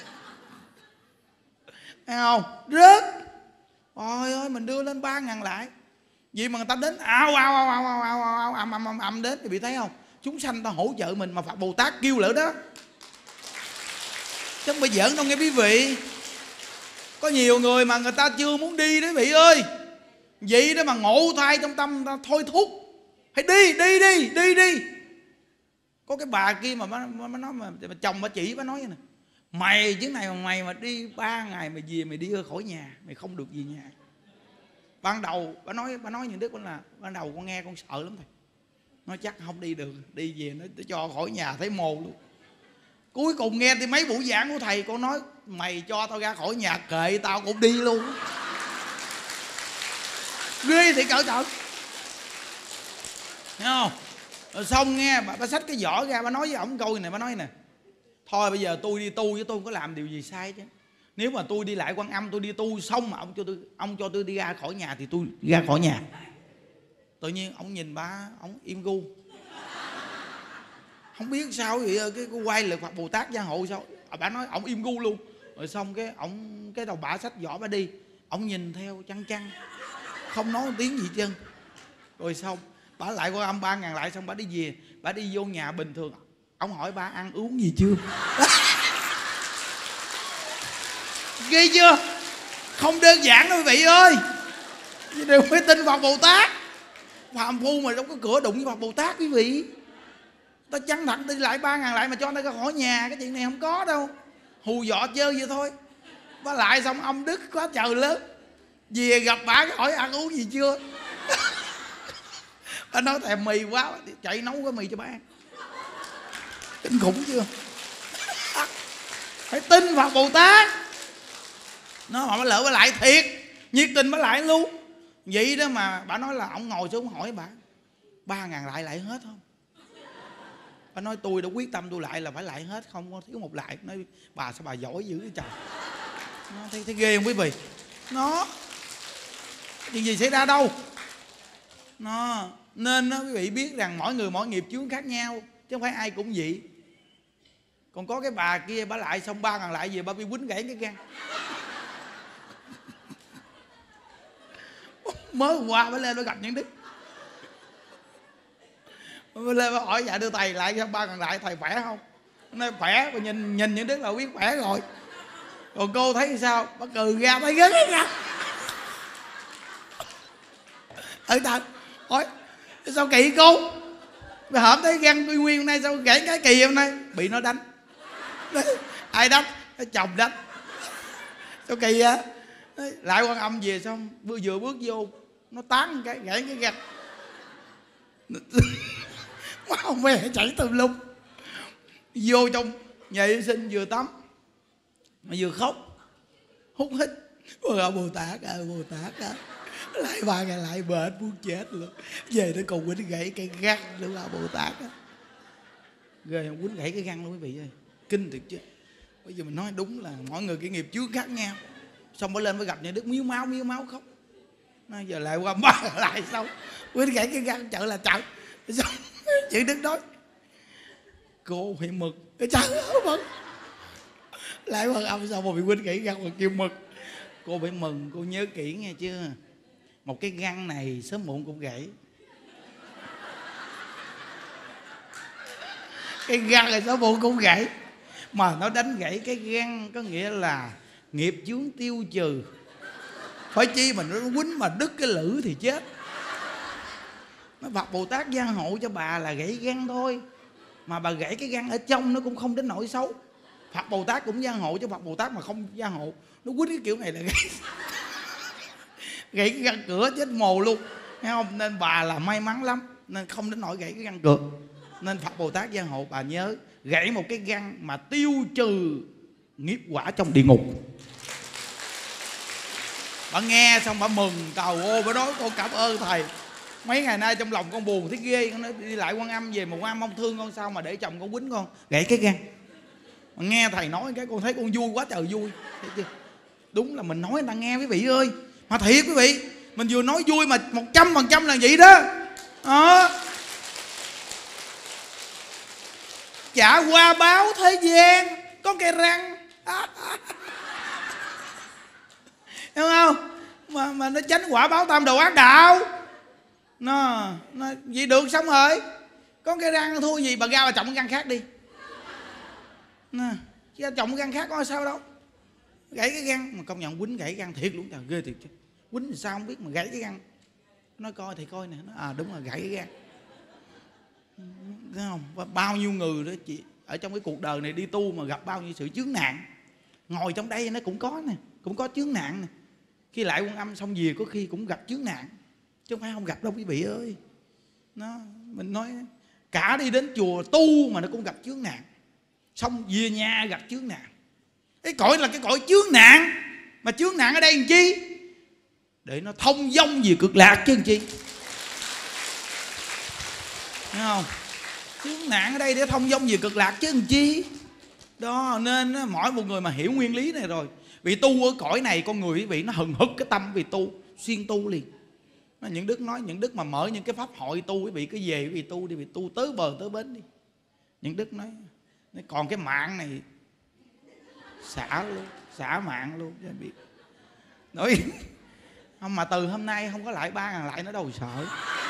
Thấy không? Rớt. Ôi ơi mình đưa lên ba ngàn lại. Vì mà người ta đến ào ào ào ào ào ào ào ầm ầm ầm ầm đến thì bị thấy không? Chúng sanh ta hỗ trợ mình mà Phật Bồ Tát kêu lỡ đó. Chứ không phải giỡn đâu nghe quý vị. Có nhiều người mà người ta chưa muốn đi đấy quý vị ơi. Vậy đó mà ngộ thai trong tâm ta thôi thúc. Hãy đi, đi đi, đi đi. Có cái bà kia mà nó nói mà, mà chồng bà chỉ bà nói vậy nè. Mày chứ này mà mày mà đi ba ngày mày về mày đi ra khỏi nhà, mày không được về nhà. Ban đầu bà nói bà nói những đứa con là ban đầu con nghe con sợ lắm thầy. Nó chắc không đi được, đi về nó cho khỏi nhà thấy mồ luôn. Cuối cùng nghe thì mấy buổi giảng của thầy con nói mày cho tao ra khỏi nhà kệ tao cũng đi luôn. Ghê thì cỡ trận. Thấy không? Rồi xong nghe bà, bà xách cái giỏ ra bà nói với ổng câu này, bà nói nè. Thôi bây giờ tôi đi tu với tôi không có làm điều gì sai chứ. Nếu mà tôi đi lại Quan Âm tôi đi tu xong mà ông cho tôi ông cho tôi đi ra khỏi nhà thì tôi đi ra khỏi nhà. Tự nhiên ông nhìn bà, ông im gu, không biết sao vậy. Cái, cái quay lại Phật Bồ Tát Gia Hộ sao bà nói ông im gu luôn. Rồi xong cái ông cái đầu bả xách giỏ bà đi, ông nhìn theo chăng chăng, không nói một tiếng gì chân. Rồi xong bà lại qua âm ba ngàn lại, xong bà đi về. Bà đi vô nhà bình thường, ông hỏi bà ăn uống gì chưa. Ghê chưa, không đơn giản đâu quý vị ơi. Đừng phải tin Phật Bồ Tát. Phàm phu mà đâu có cửa đụng với Phật Bồ Tát quý vị. Ta chăng thật đi lại ba ngàn lại mà cho người ta ra khỏi nhà, cái chuyện này không có đâu. Hù dọ chơi vậy thôi. Bà lại xong ông Đức quá trời lớn, về gặp bà hỏi ăn uống gì chưa. Bà nói thèm mì quá, chạy nấu cái mì cho bà ăn. Kinh khủng chưa. Phải tin Phật Bồ Tát. Nó mà bà lỡ bà lại thiệt, nhiệt tình bà lại luôn. Vậy đó mà bà nói là ông ngồi xuống hỏi bà ba ngàn lại lại hết không. Bà nói tôi đã quyết tâm tôi lại là phải lại hết, không có thiếu một lại. Nói bà sao bà giỏi dữ vậy trời. Nó thấy, thấy ghê không quý vị. Nó chuyện gì xảy ra đâu. Nó nên đó, quý vị biết rằng mỗi người mỗi nghiệp chướng khác nhau, chứ không phải ai cũng vậy. Còn có cái bà kia bà lại xong ba ngàn lại về bà bị quýnh gãy cái răng. Mới hôm qua bà lên bà gặp những Đức, bà lên bà hỏi dạ đưa thầy lại xong ba ngàn lại thầy khỏe không. Nói khỏe. Bà nhìn nhìn những Đức là biết khỏe rồi. Còn cô thấy sao, bà cười ra thấy gớm ra. Ừ thật. Hỏi sao kỳ cô, bà hổm thấy răng quy nguyên hôm nay sao gãy cái kỳ hôm nay. Bị nó đánh. Ai đánh? Nó chồng đánh. Sao kỳ á. Lại Quan Âm về xong vừa vừa bước vô nó tán cái gãy cái răng. Máu mẹ chảy tùm lum. Vô trong nhà vệ sinh vừa tắm mà vừa khóc hút hít. Ôi Bồ Tát ơi Bồ Tát á, lại ba ngày lại bệnh muốn chết luôn. Về nó còn quýnh gãy cái răng nữa là Bồ Tát á. Ghê không, quýnh gãy cái răng luôn quý vị ơi. Kinh thiệt chứ. Bây giờ mình nói đúng là mọi người cái nghiệp chướng khác nhau. Xong mới lên mới gặp nhà Đức miếu máu miếu máu khóc. Nói giờ lại qua ba lại xong quýnh gãy cái răng chợ là chợ. Xong chị Đức nói cô phải mực. Cái trời ơi mực. Lại Quan Âm xong rồi bị quýnh gãy răng mà kêu mực. Cô phải mừng, cô nhớ kỹ nghe chưa. Một cái răng này sớm muộn cũng gãy. Cái răng này sớm muộn cũng gãy. Mà nó đánh gãy cái răng có nghĩa là nghiệp chướng tiêu trừ. Phải chi mà nó quýnh mà đứt cái lưỡi thì chết. Nó Phật Bồ Tát gia hộ cho bà là gãy răng thôi. Mà bà gãy cái răng ở trong nó cũng không đến nỗi xấu. Phật Bồ Tát cũng gia hộ cho Phật Bồ Tát mà không gia hộ, nó quýnh cái kiểu này là gãy. Gãy cái răng cửa chết mồ luôn. Thấy không? Nên bà là may mắn lắm. Nên không đến nỗi gãy cái răng cược. Nên Phật Bồ Tát gia hộ bà nhớ gãy một cái răng mà tiêu trừ nghiệp quả trong địa ngục. Bà nghe xong bà mừng cầu ô, bà nói con cảm ơn thầy. Mấy ngày nay trong lòng con buồn thấy ghê. Con nói đi lại Quan Âm về mà Quan Âm không thương con sao mà để chồng con quýnh con gãy cái răng. Mà nghe thầy nói cái con thấy con vui quá trời vui. Thấy chưa? Đúng là mình nói người ta nghe quý vị ơi. Mà thiệt quý vị, mình vừa nói vui mà một trăm phần trăm là vậy đó. Đó. Trả qua báo thế gian có cây răng. Hiểu không? Mà, mà nó tránh quả báo tam đồ ác đạo. Nó, nó vậy được xong rồi. Có cái răng thua gì, bà ra bà trọng cái răng khác đi. Nè, chứ trọng cái răng khác có sao đâu. Gãy cái răng mà công nhận quýnh gãy răng thiệt luôn, trời ghê thiệt chứ. Quýnh thì sao không biết mà gãy cái răng. Nói coi thì coi nè, à đúng rồi gãy cái răng. Thấy không? Bao nhiêu người đó chị ở trong cái cuộc đời này đi tu mà gặp bao nhiêu sự chướng nạn. Ngồi trong đây nó cũng có nè, cũng có chướng nạn nè. Khi lại Quan Âm xong về có khi cũng gặp chướng nạn, chứ không phải không gặp đâu quý vị ơi. Nó mình nói cả đi đến chùa tu mà nó cũng gặp chướng nạn, xong về nhà gặp chướng nạn. Cái cõi là cái cõi chướng nạn. Mà chướng nạn ở đây làm chi? Để nó thông dong về cực lạc chứ làm chi. Thấy không? Chướng nạn ở đây để thông dong về cực lạc chứ làm chi. Đó nên mỗi một người mà hiểu nguyên lý này rồi, vì tu ở cõi này con người quý vị nó hừng hực cái tâm vì tu, xuyên tu liền. Những đức nói, những đức mà mở những cái pháp hội tu, quý vị cứ về quý vị tu đi, quý vị tu tới bờ tới bến đi. Những đức nói, còn cái mạng này xả luôn, xả mạng luôn cho biết. Nói không, mà từ hôm nay không có lại ba ngàn lại nữa đâu sợ.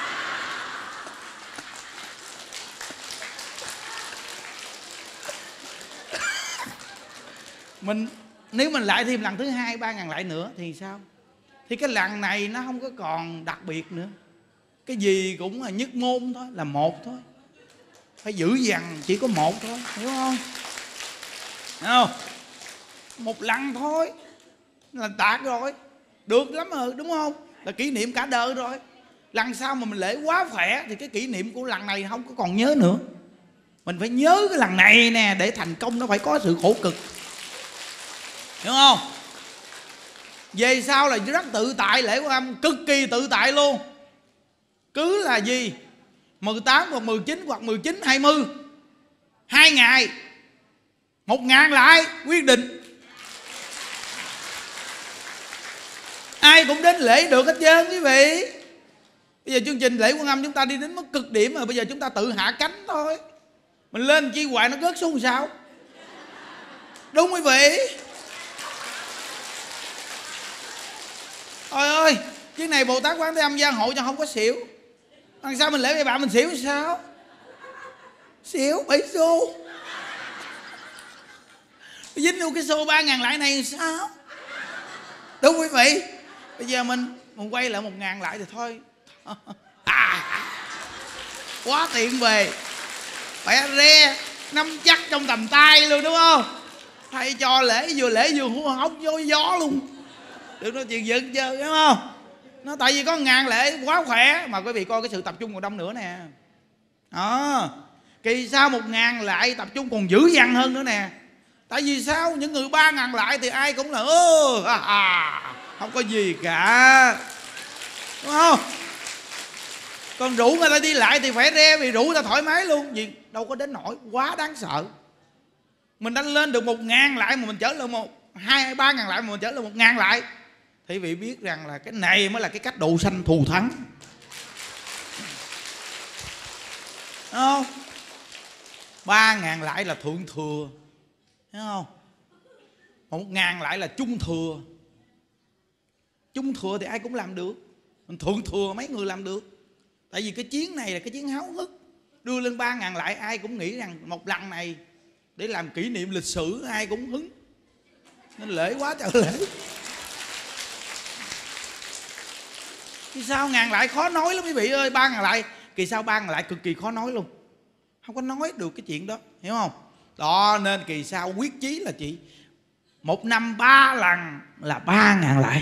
Mình nếu mình lại thêm lần thứ hai ba ngàn lại nữa thì sao? Thì cái lần này nó không có còn đặc biệt nữa. Cái gì cũng là nhất môn thôi, là một thôi. Phải giữ dằn chỉ có một thôi, hiểu không? Hiểu không? Một lần thôi là đạt rồi. Được lắm rồi, đúng không? Là kỷ niệm cả đời rồi. Lần sau mà mình lễ quá khỏe thì cái kỷ niệm của lần này không có còn nhớ nữa. Mình phải nhớ cái lần này nè, để thành công nó phải có sự khổ cực, hiểu không? Về sau là rất tự tại, lễ Quan Âm cực kỳ tự tại luôn. Cứ là gì mười tám hoặc mười chín hoặc mười chín hai mươi, hai ngày một ngàn lại quyết định. Ai cũng đến lễ được hết trơn quý vị. Bây giờ chương trình lễ Quan Âm chúng ta đi đến mức cực điểm rồi. Bây giờ chúng ta tự hạ cánh thôi. Mình lên chi hoài nó rớt xuống sao? Đúng quý vị. Ôi ơi, chiếc này Bồ Tát Quán Thế Âm gia hộ cho không có xỉu. Lần sau mình lễ bậy bạ mình xỉu sao? Xỉu bảy xu. Dính vô cái xô ba ngàn lại này sao? Đúng quý vị. Bây giờ mình mình quay lại một ngàn lại thì thôi. À, quá tiện về. Phải re năm chắc trong tầm tay luôn, đúng không? Thầy cho lễ vừa lễ vừa hú hốc vô gió luôn. Được nói chuyện giận chơi, đúng không? Nó tại vì có ngàn lễ quá khỏe. Mà quý vị coi cái sự tập trung còn đông nữa nè. À, kỳ sau một ngàn lại tập trung còn dữ dằn hơn nữa nè. Tại vì sao? Những người ba ngàn lại thì ai cũng là ơ à, à, không có gì cả, đúng không? Còn rủ người ta đi lại thì phải re, vì rủ người ta thoải mái luôn. Vì đâu có đến nỗi quá đáng sợ. Mình đã lên được một ngàn lại mà mình trở lên một hai ba ngàn lại mà mình trở lên một ngàn lại, thì quý vị biết rằng là cái này mới là cái cách độ sanh thù thắng, đúng không? Ba ngàn lại là thượng thừa, thấy không? Một ngàn lại là trung thừa. Trung thừa thì ai cũng làm được, mình thượng thừa mấy người làm được. Tại vì cái chuyến này là cái chuyến háo hức. Đưa lên ba ngàn lại ai cũng nghĩ rằng một lần này để làm kỷ niệm lịch sử, ai cũng hứng. Nên lễ quá trời lễ. Kỳ sau ngàn lại khó nói lắm quý vị ơi. Ba ngàn lại, kỳ sau ba ngàn lại cực kỳ khó nói luôn. Không có nói được cái chuyện đó, hiểu không? Đó nên kỳ sau quyết chí là chị một năm ba lần là ba ngàn lại.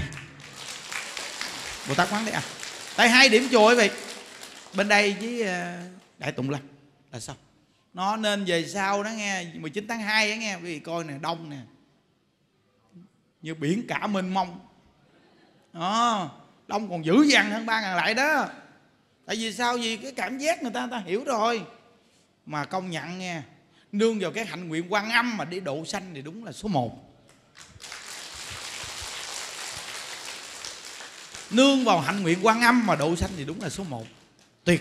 Bồ Tát Quán Thế Âm. Tại hai điểm chùa quý vị, bên đây với Đại Tùng Lâm là xong. Nó nên về sau đó nghe, mười chín tháng hai đó nghe, quý vị coi nè, đông nè, như biển cả mênh mông. Đó, đông còn dữ dằn hơn ba ngàn lại đó. Tại vì sao? Vì cái cảm giác người ta người ta hiểu rồi. Mà công nhận nghe, nương vào cái hạnh nguyện Quan Âm mà đi độ sanh thì đúng là số một. Nương vào hạnh nguyện Quan Âm mà độ sanh thì đúng là số một. Tuyệt.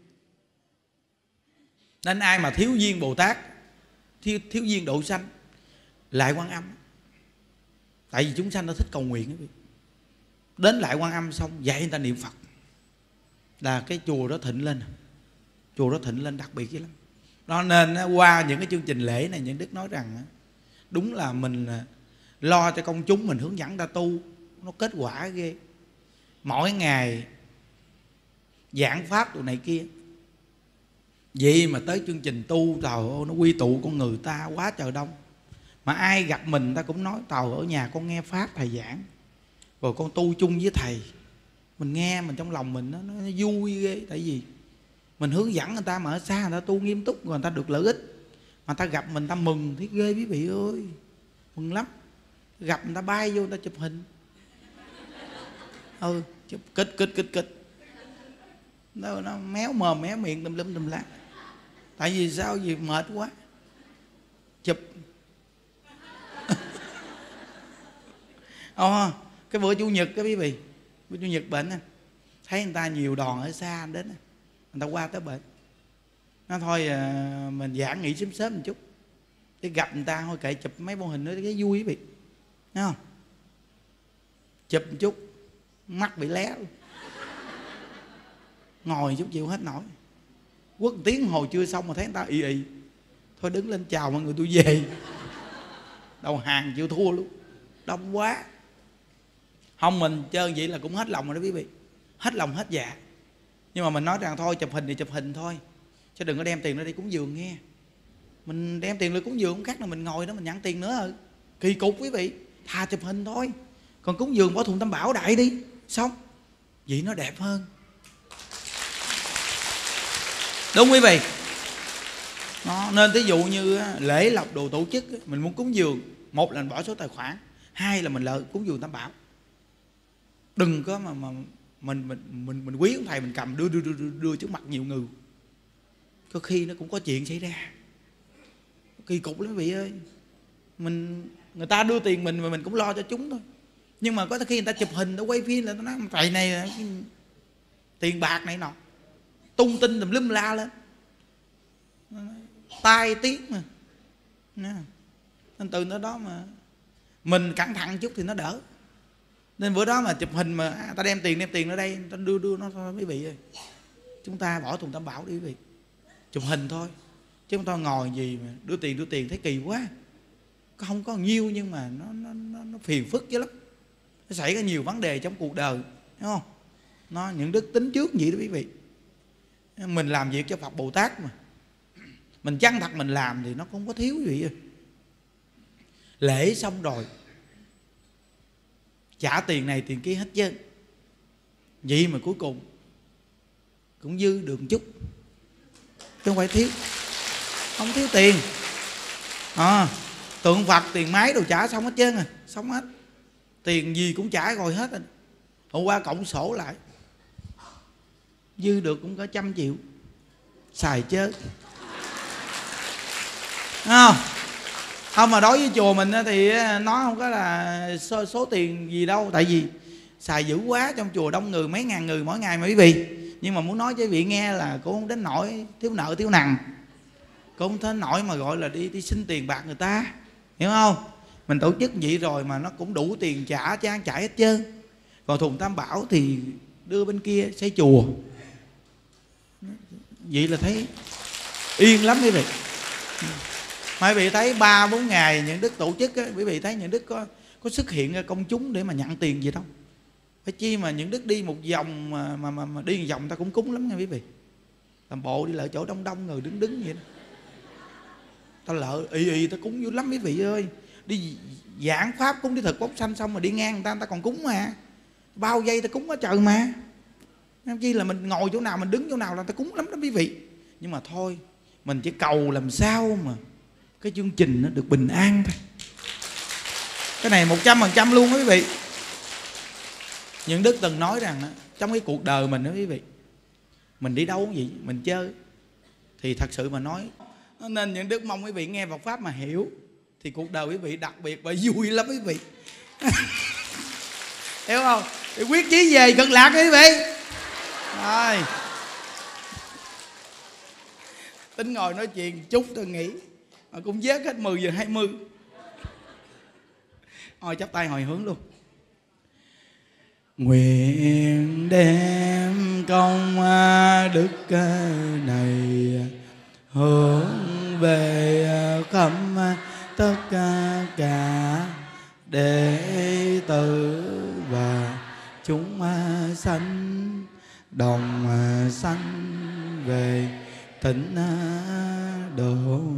Nên ai mà thiếu duyên Bồ Tát, thiếu, thiếu duyên độ sanh, lại Quan Âm. Tại vì chúng sanh nó thích cầu nguyện. Đến lại Quan Âm xong dạy người ta niệm Phật là cái chùa đó thịnh lên. Chùa đó thịnh lên đặc biệt dữ lắm. Đó nên qua những cái chương trình lễ này, những đức nói rằng đúng là mình lo cho công chúng, mình hướng dẫn ta tu, nó kết quả ghê. Mỗi ngày giảng pháp tụi này kia, vậy mà tới chương trình tu, trời ơi, nó quy tụ con người ta quá trời đông. Mà ai gặp mình ta cũng nói, trời ở nhà con nghe pháp thầy giảng, rồi con tu chung với thầy. Mình nghe mình trong lòng mình nó, nó vui ghê. Tại vì mình hướng dẫn người ta mà ở xa người ta tu nghiêm túc, rồi người ta được lợi ích, mà người ta gặp mình ta mừng thấy ghê quý vị ơi, mừng lắm. Gặp người ta bay vô người ta chụp hình, ừ chụp kích kích kích kích, nó, nó méo mồm méo miệng tùm lum tùm la. Tại vì sao? Vì mệt quá chụp. Ồ, cái bữa chủ nhật cái quý vị, bữa chủ nhật bệnh á, thấy người ta nhiều đòn ở xa đến, người ta qua tới bển, nó thôi à, mình giảng nghỉ sớm sớm một chút để gặp người ta thôi, kệ chụp mấy mô hình nữa cái vui quý vị, thấy không? Chụp một chút mắt bị lé luôn, ngồi chút chịu hết nổi, quất tiếng hồi chưa xong mà thấy người ta ì ì, thôi đứng lên chào mọi người tôi về. Đầu hàng chịu thua luôn, đông quá. Không, mình chơi vậy là cũng hết lòng rồi đó quý vị, hết lòng hết dạ. Nhưng mà mình nói rằng thôi chụp hình thì chụp hình thôi, chứ đừng có đem tiền ra đi cúng dường nghe. Mình đem tiền lên cúng dường không khác là mình ngồi đó mình nhận tiền nữa rồi, kỳ cục quý vị. Thà chụp hình thôi, còn cúng dường bỏ thùng tam bảo đại đi, xong vậy nó đẹp hơn, đúng quý vị. Đó, nên ví dụ như lễ lộc đồ tổ chức mình muốn cúng dường, một là mình bỏ số tài khoản, hai là mình lợi cúng dường tam bảo. Đừng có mà, mà mình mình mình mình quý ông thầy mình cầm đưa đưa đưa đưa, đưa trước mặt nhiều người, có khi nó cũng có chuyện xảy ra, kỳ cục lắm quý vị ơi. Mình người ta đưa tiền mình mà mình cũng lo cho chúng thôi, nhưng mà có khi người ta chụp hình, nó quay phim là nó nói thầy này tiền bạc này nọ, tung tin tùm lum la lên, tai tiếng mà. Nên từ đó đó mà mình cẩn thận chút thì nó đỡ. Nên bữa đó mà chụp hình mà ta đem tiền đem tiền ở đây, ta đưa đưa nó thôi quý vị ơi. Chúng ta bỏ thùng tam bảo đi quý vị, chụp hình thôi, chứ chúng ta ngồi gì mà đưa tiền đưa tiền thấy kỳ quá. Không có nhiêu nhưng mà nó nó nó, nó phiền phức chứ lắm, nó xảy ra nhiều vấn đề trong cuộc đời, đúng không? Nó những đức tính trước vậy đó quý vị. Mình làm việc cho Phật Bồ Tát mà, mình chân thật mình làm thì nó không có thiếu gì vậy. Lễ xong rồi trả tiền này tiền kia hết trơn, vậy mà cuối cùng cũng dư được một chút, chứ không phải thiếu, không thiếu tiền. À, tượng Phật tiền máy đồ trả xong hết trơn rồi, xong hết, tiền gì cũng trả rồi hết rồi. Hôm qua cộng sổ lại dư được cũng có trăm triệu, xài chớ. Không, không mà đối với chùa mình thì nó không có là số, số tiền gì đâu, tại vì xài dữ quá, trong chùa đông người mấy ngàn người mỗi ngày mà quý vị. Nhưng mà muốn nói cho quý vị nghe là cô không đến nỗi thiếu nợ thiếu nằng, cô không đến nỗi mà gọi là đi đi xin tiền bạc người ta, hiểu không? Mình tổ chức vậy rồi mà nó cũng đủ tiền trả trang trải hết trơn. Còn thùng tam bảo thì đưa bên kia xây chùa, vậy là thấy yên lắm quý vị. Mà quý vị thấy ba bốn ngày những đức tổ chức á, quý vị thấy những đức có có xuất hiện ra công chúng để mà nhận tiền gì đâu. Phải chi mà những đức đi một vòng mà mà mà, mà đi một vòng ta cũng cúng lắm nha quý vị. Làm bộ đi lại chỗ đông đông người đứng đứng vậy đó, ta lợ y y ta cúng dữ lắm quý vị ơi. Đi giảng pháp cúng đi thực bốc xanh xong mà đi ngang người ta người ta còn cúng mà, bao giây ta cúng ở trời mà. Chi là mình ngồi chỗ nào mình đứng chỗ nào là ta cúng lắm đó quý vị. Nhưng mà thôi, mình chỉ cầu làm sao mà cái chương trình nó được bình an thôi. Cái này một trăm phần trăm luôn quý vị. Những đức từng nói rằng trong cái cuộc đời mình đó quý vị, mình đi đâu cũng vậy, mình chơi thì thật sự mà nói, nên những đức mong quý vị nghe Phật pháp mà hiểu thì cuộc đời quý vị đặc biệt và vui lắm quý vị. Hiểu không? Thì quyết chí về cực lạc quý vị. Rồi, tính ngồi nói chuyện chút tôi nghĩ mà cũng vớt hết mười giờ hai mươi. Thôi chắp tay hồi hướng luôn. Nguyện đem công đức này hướng về khắp tất cả đệ tử và chúng sanh, đồng sanh về tịnh độ.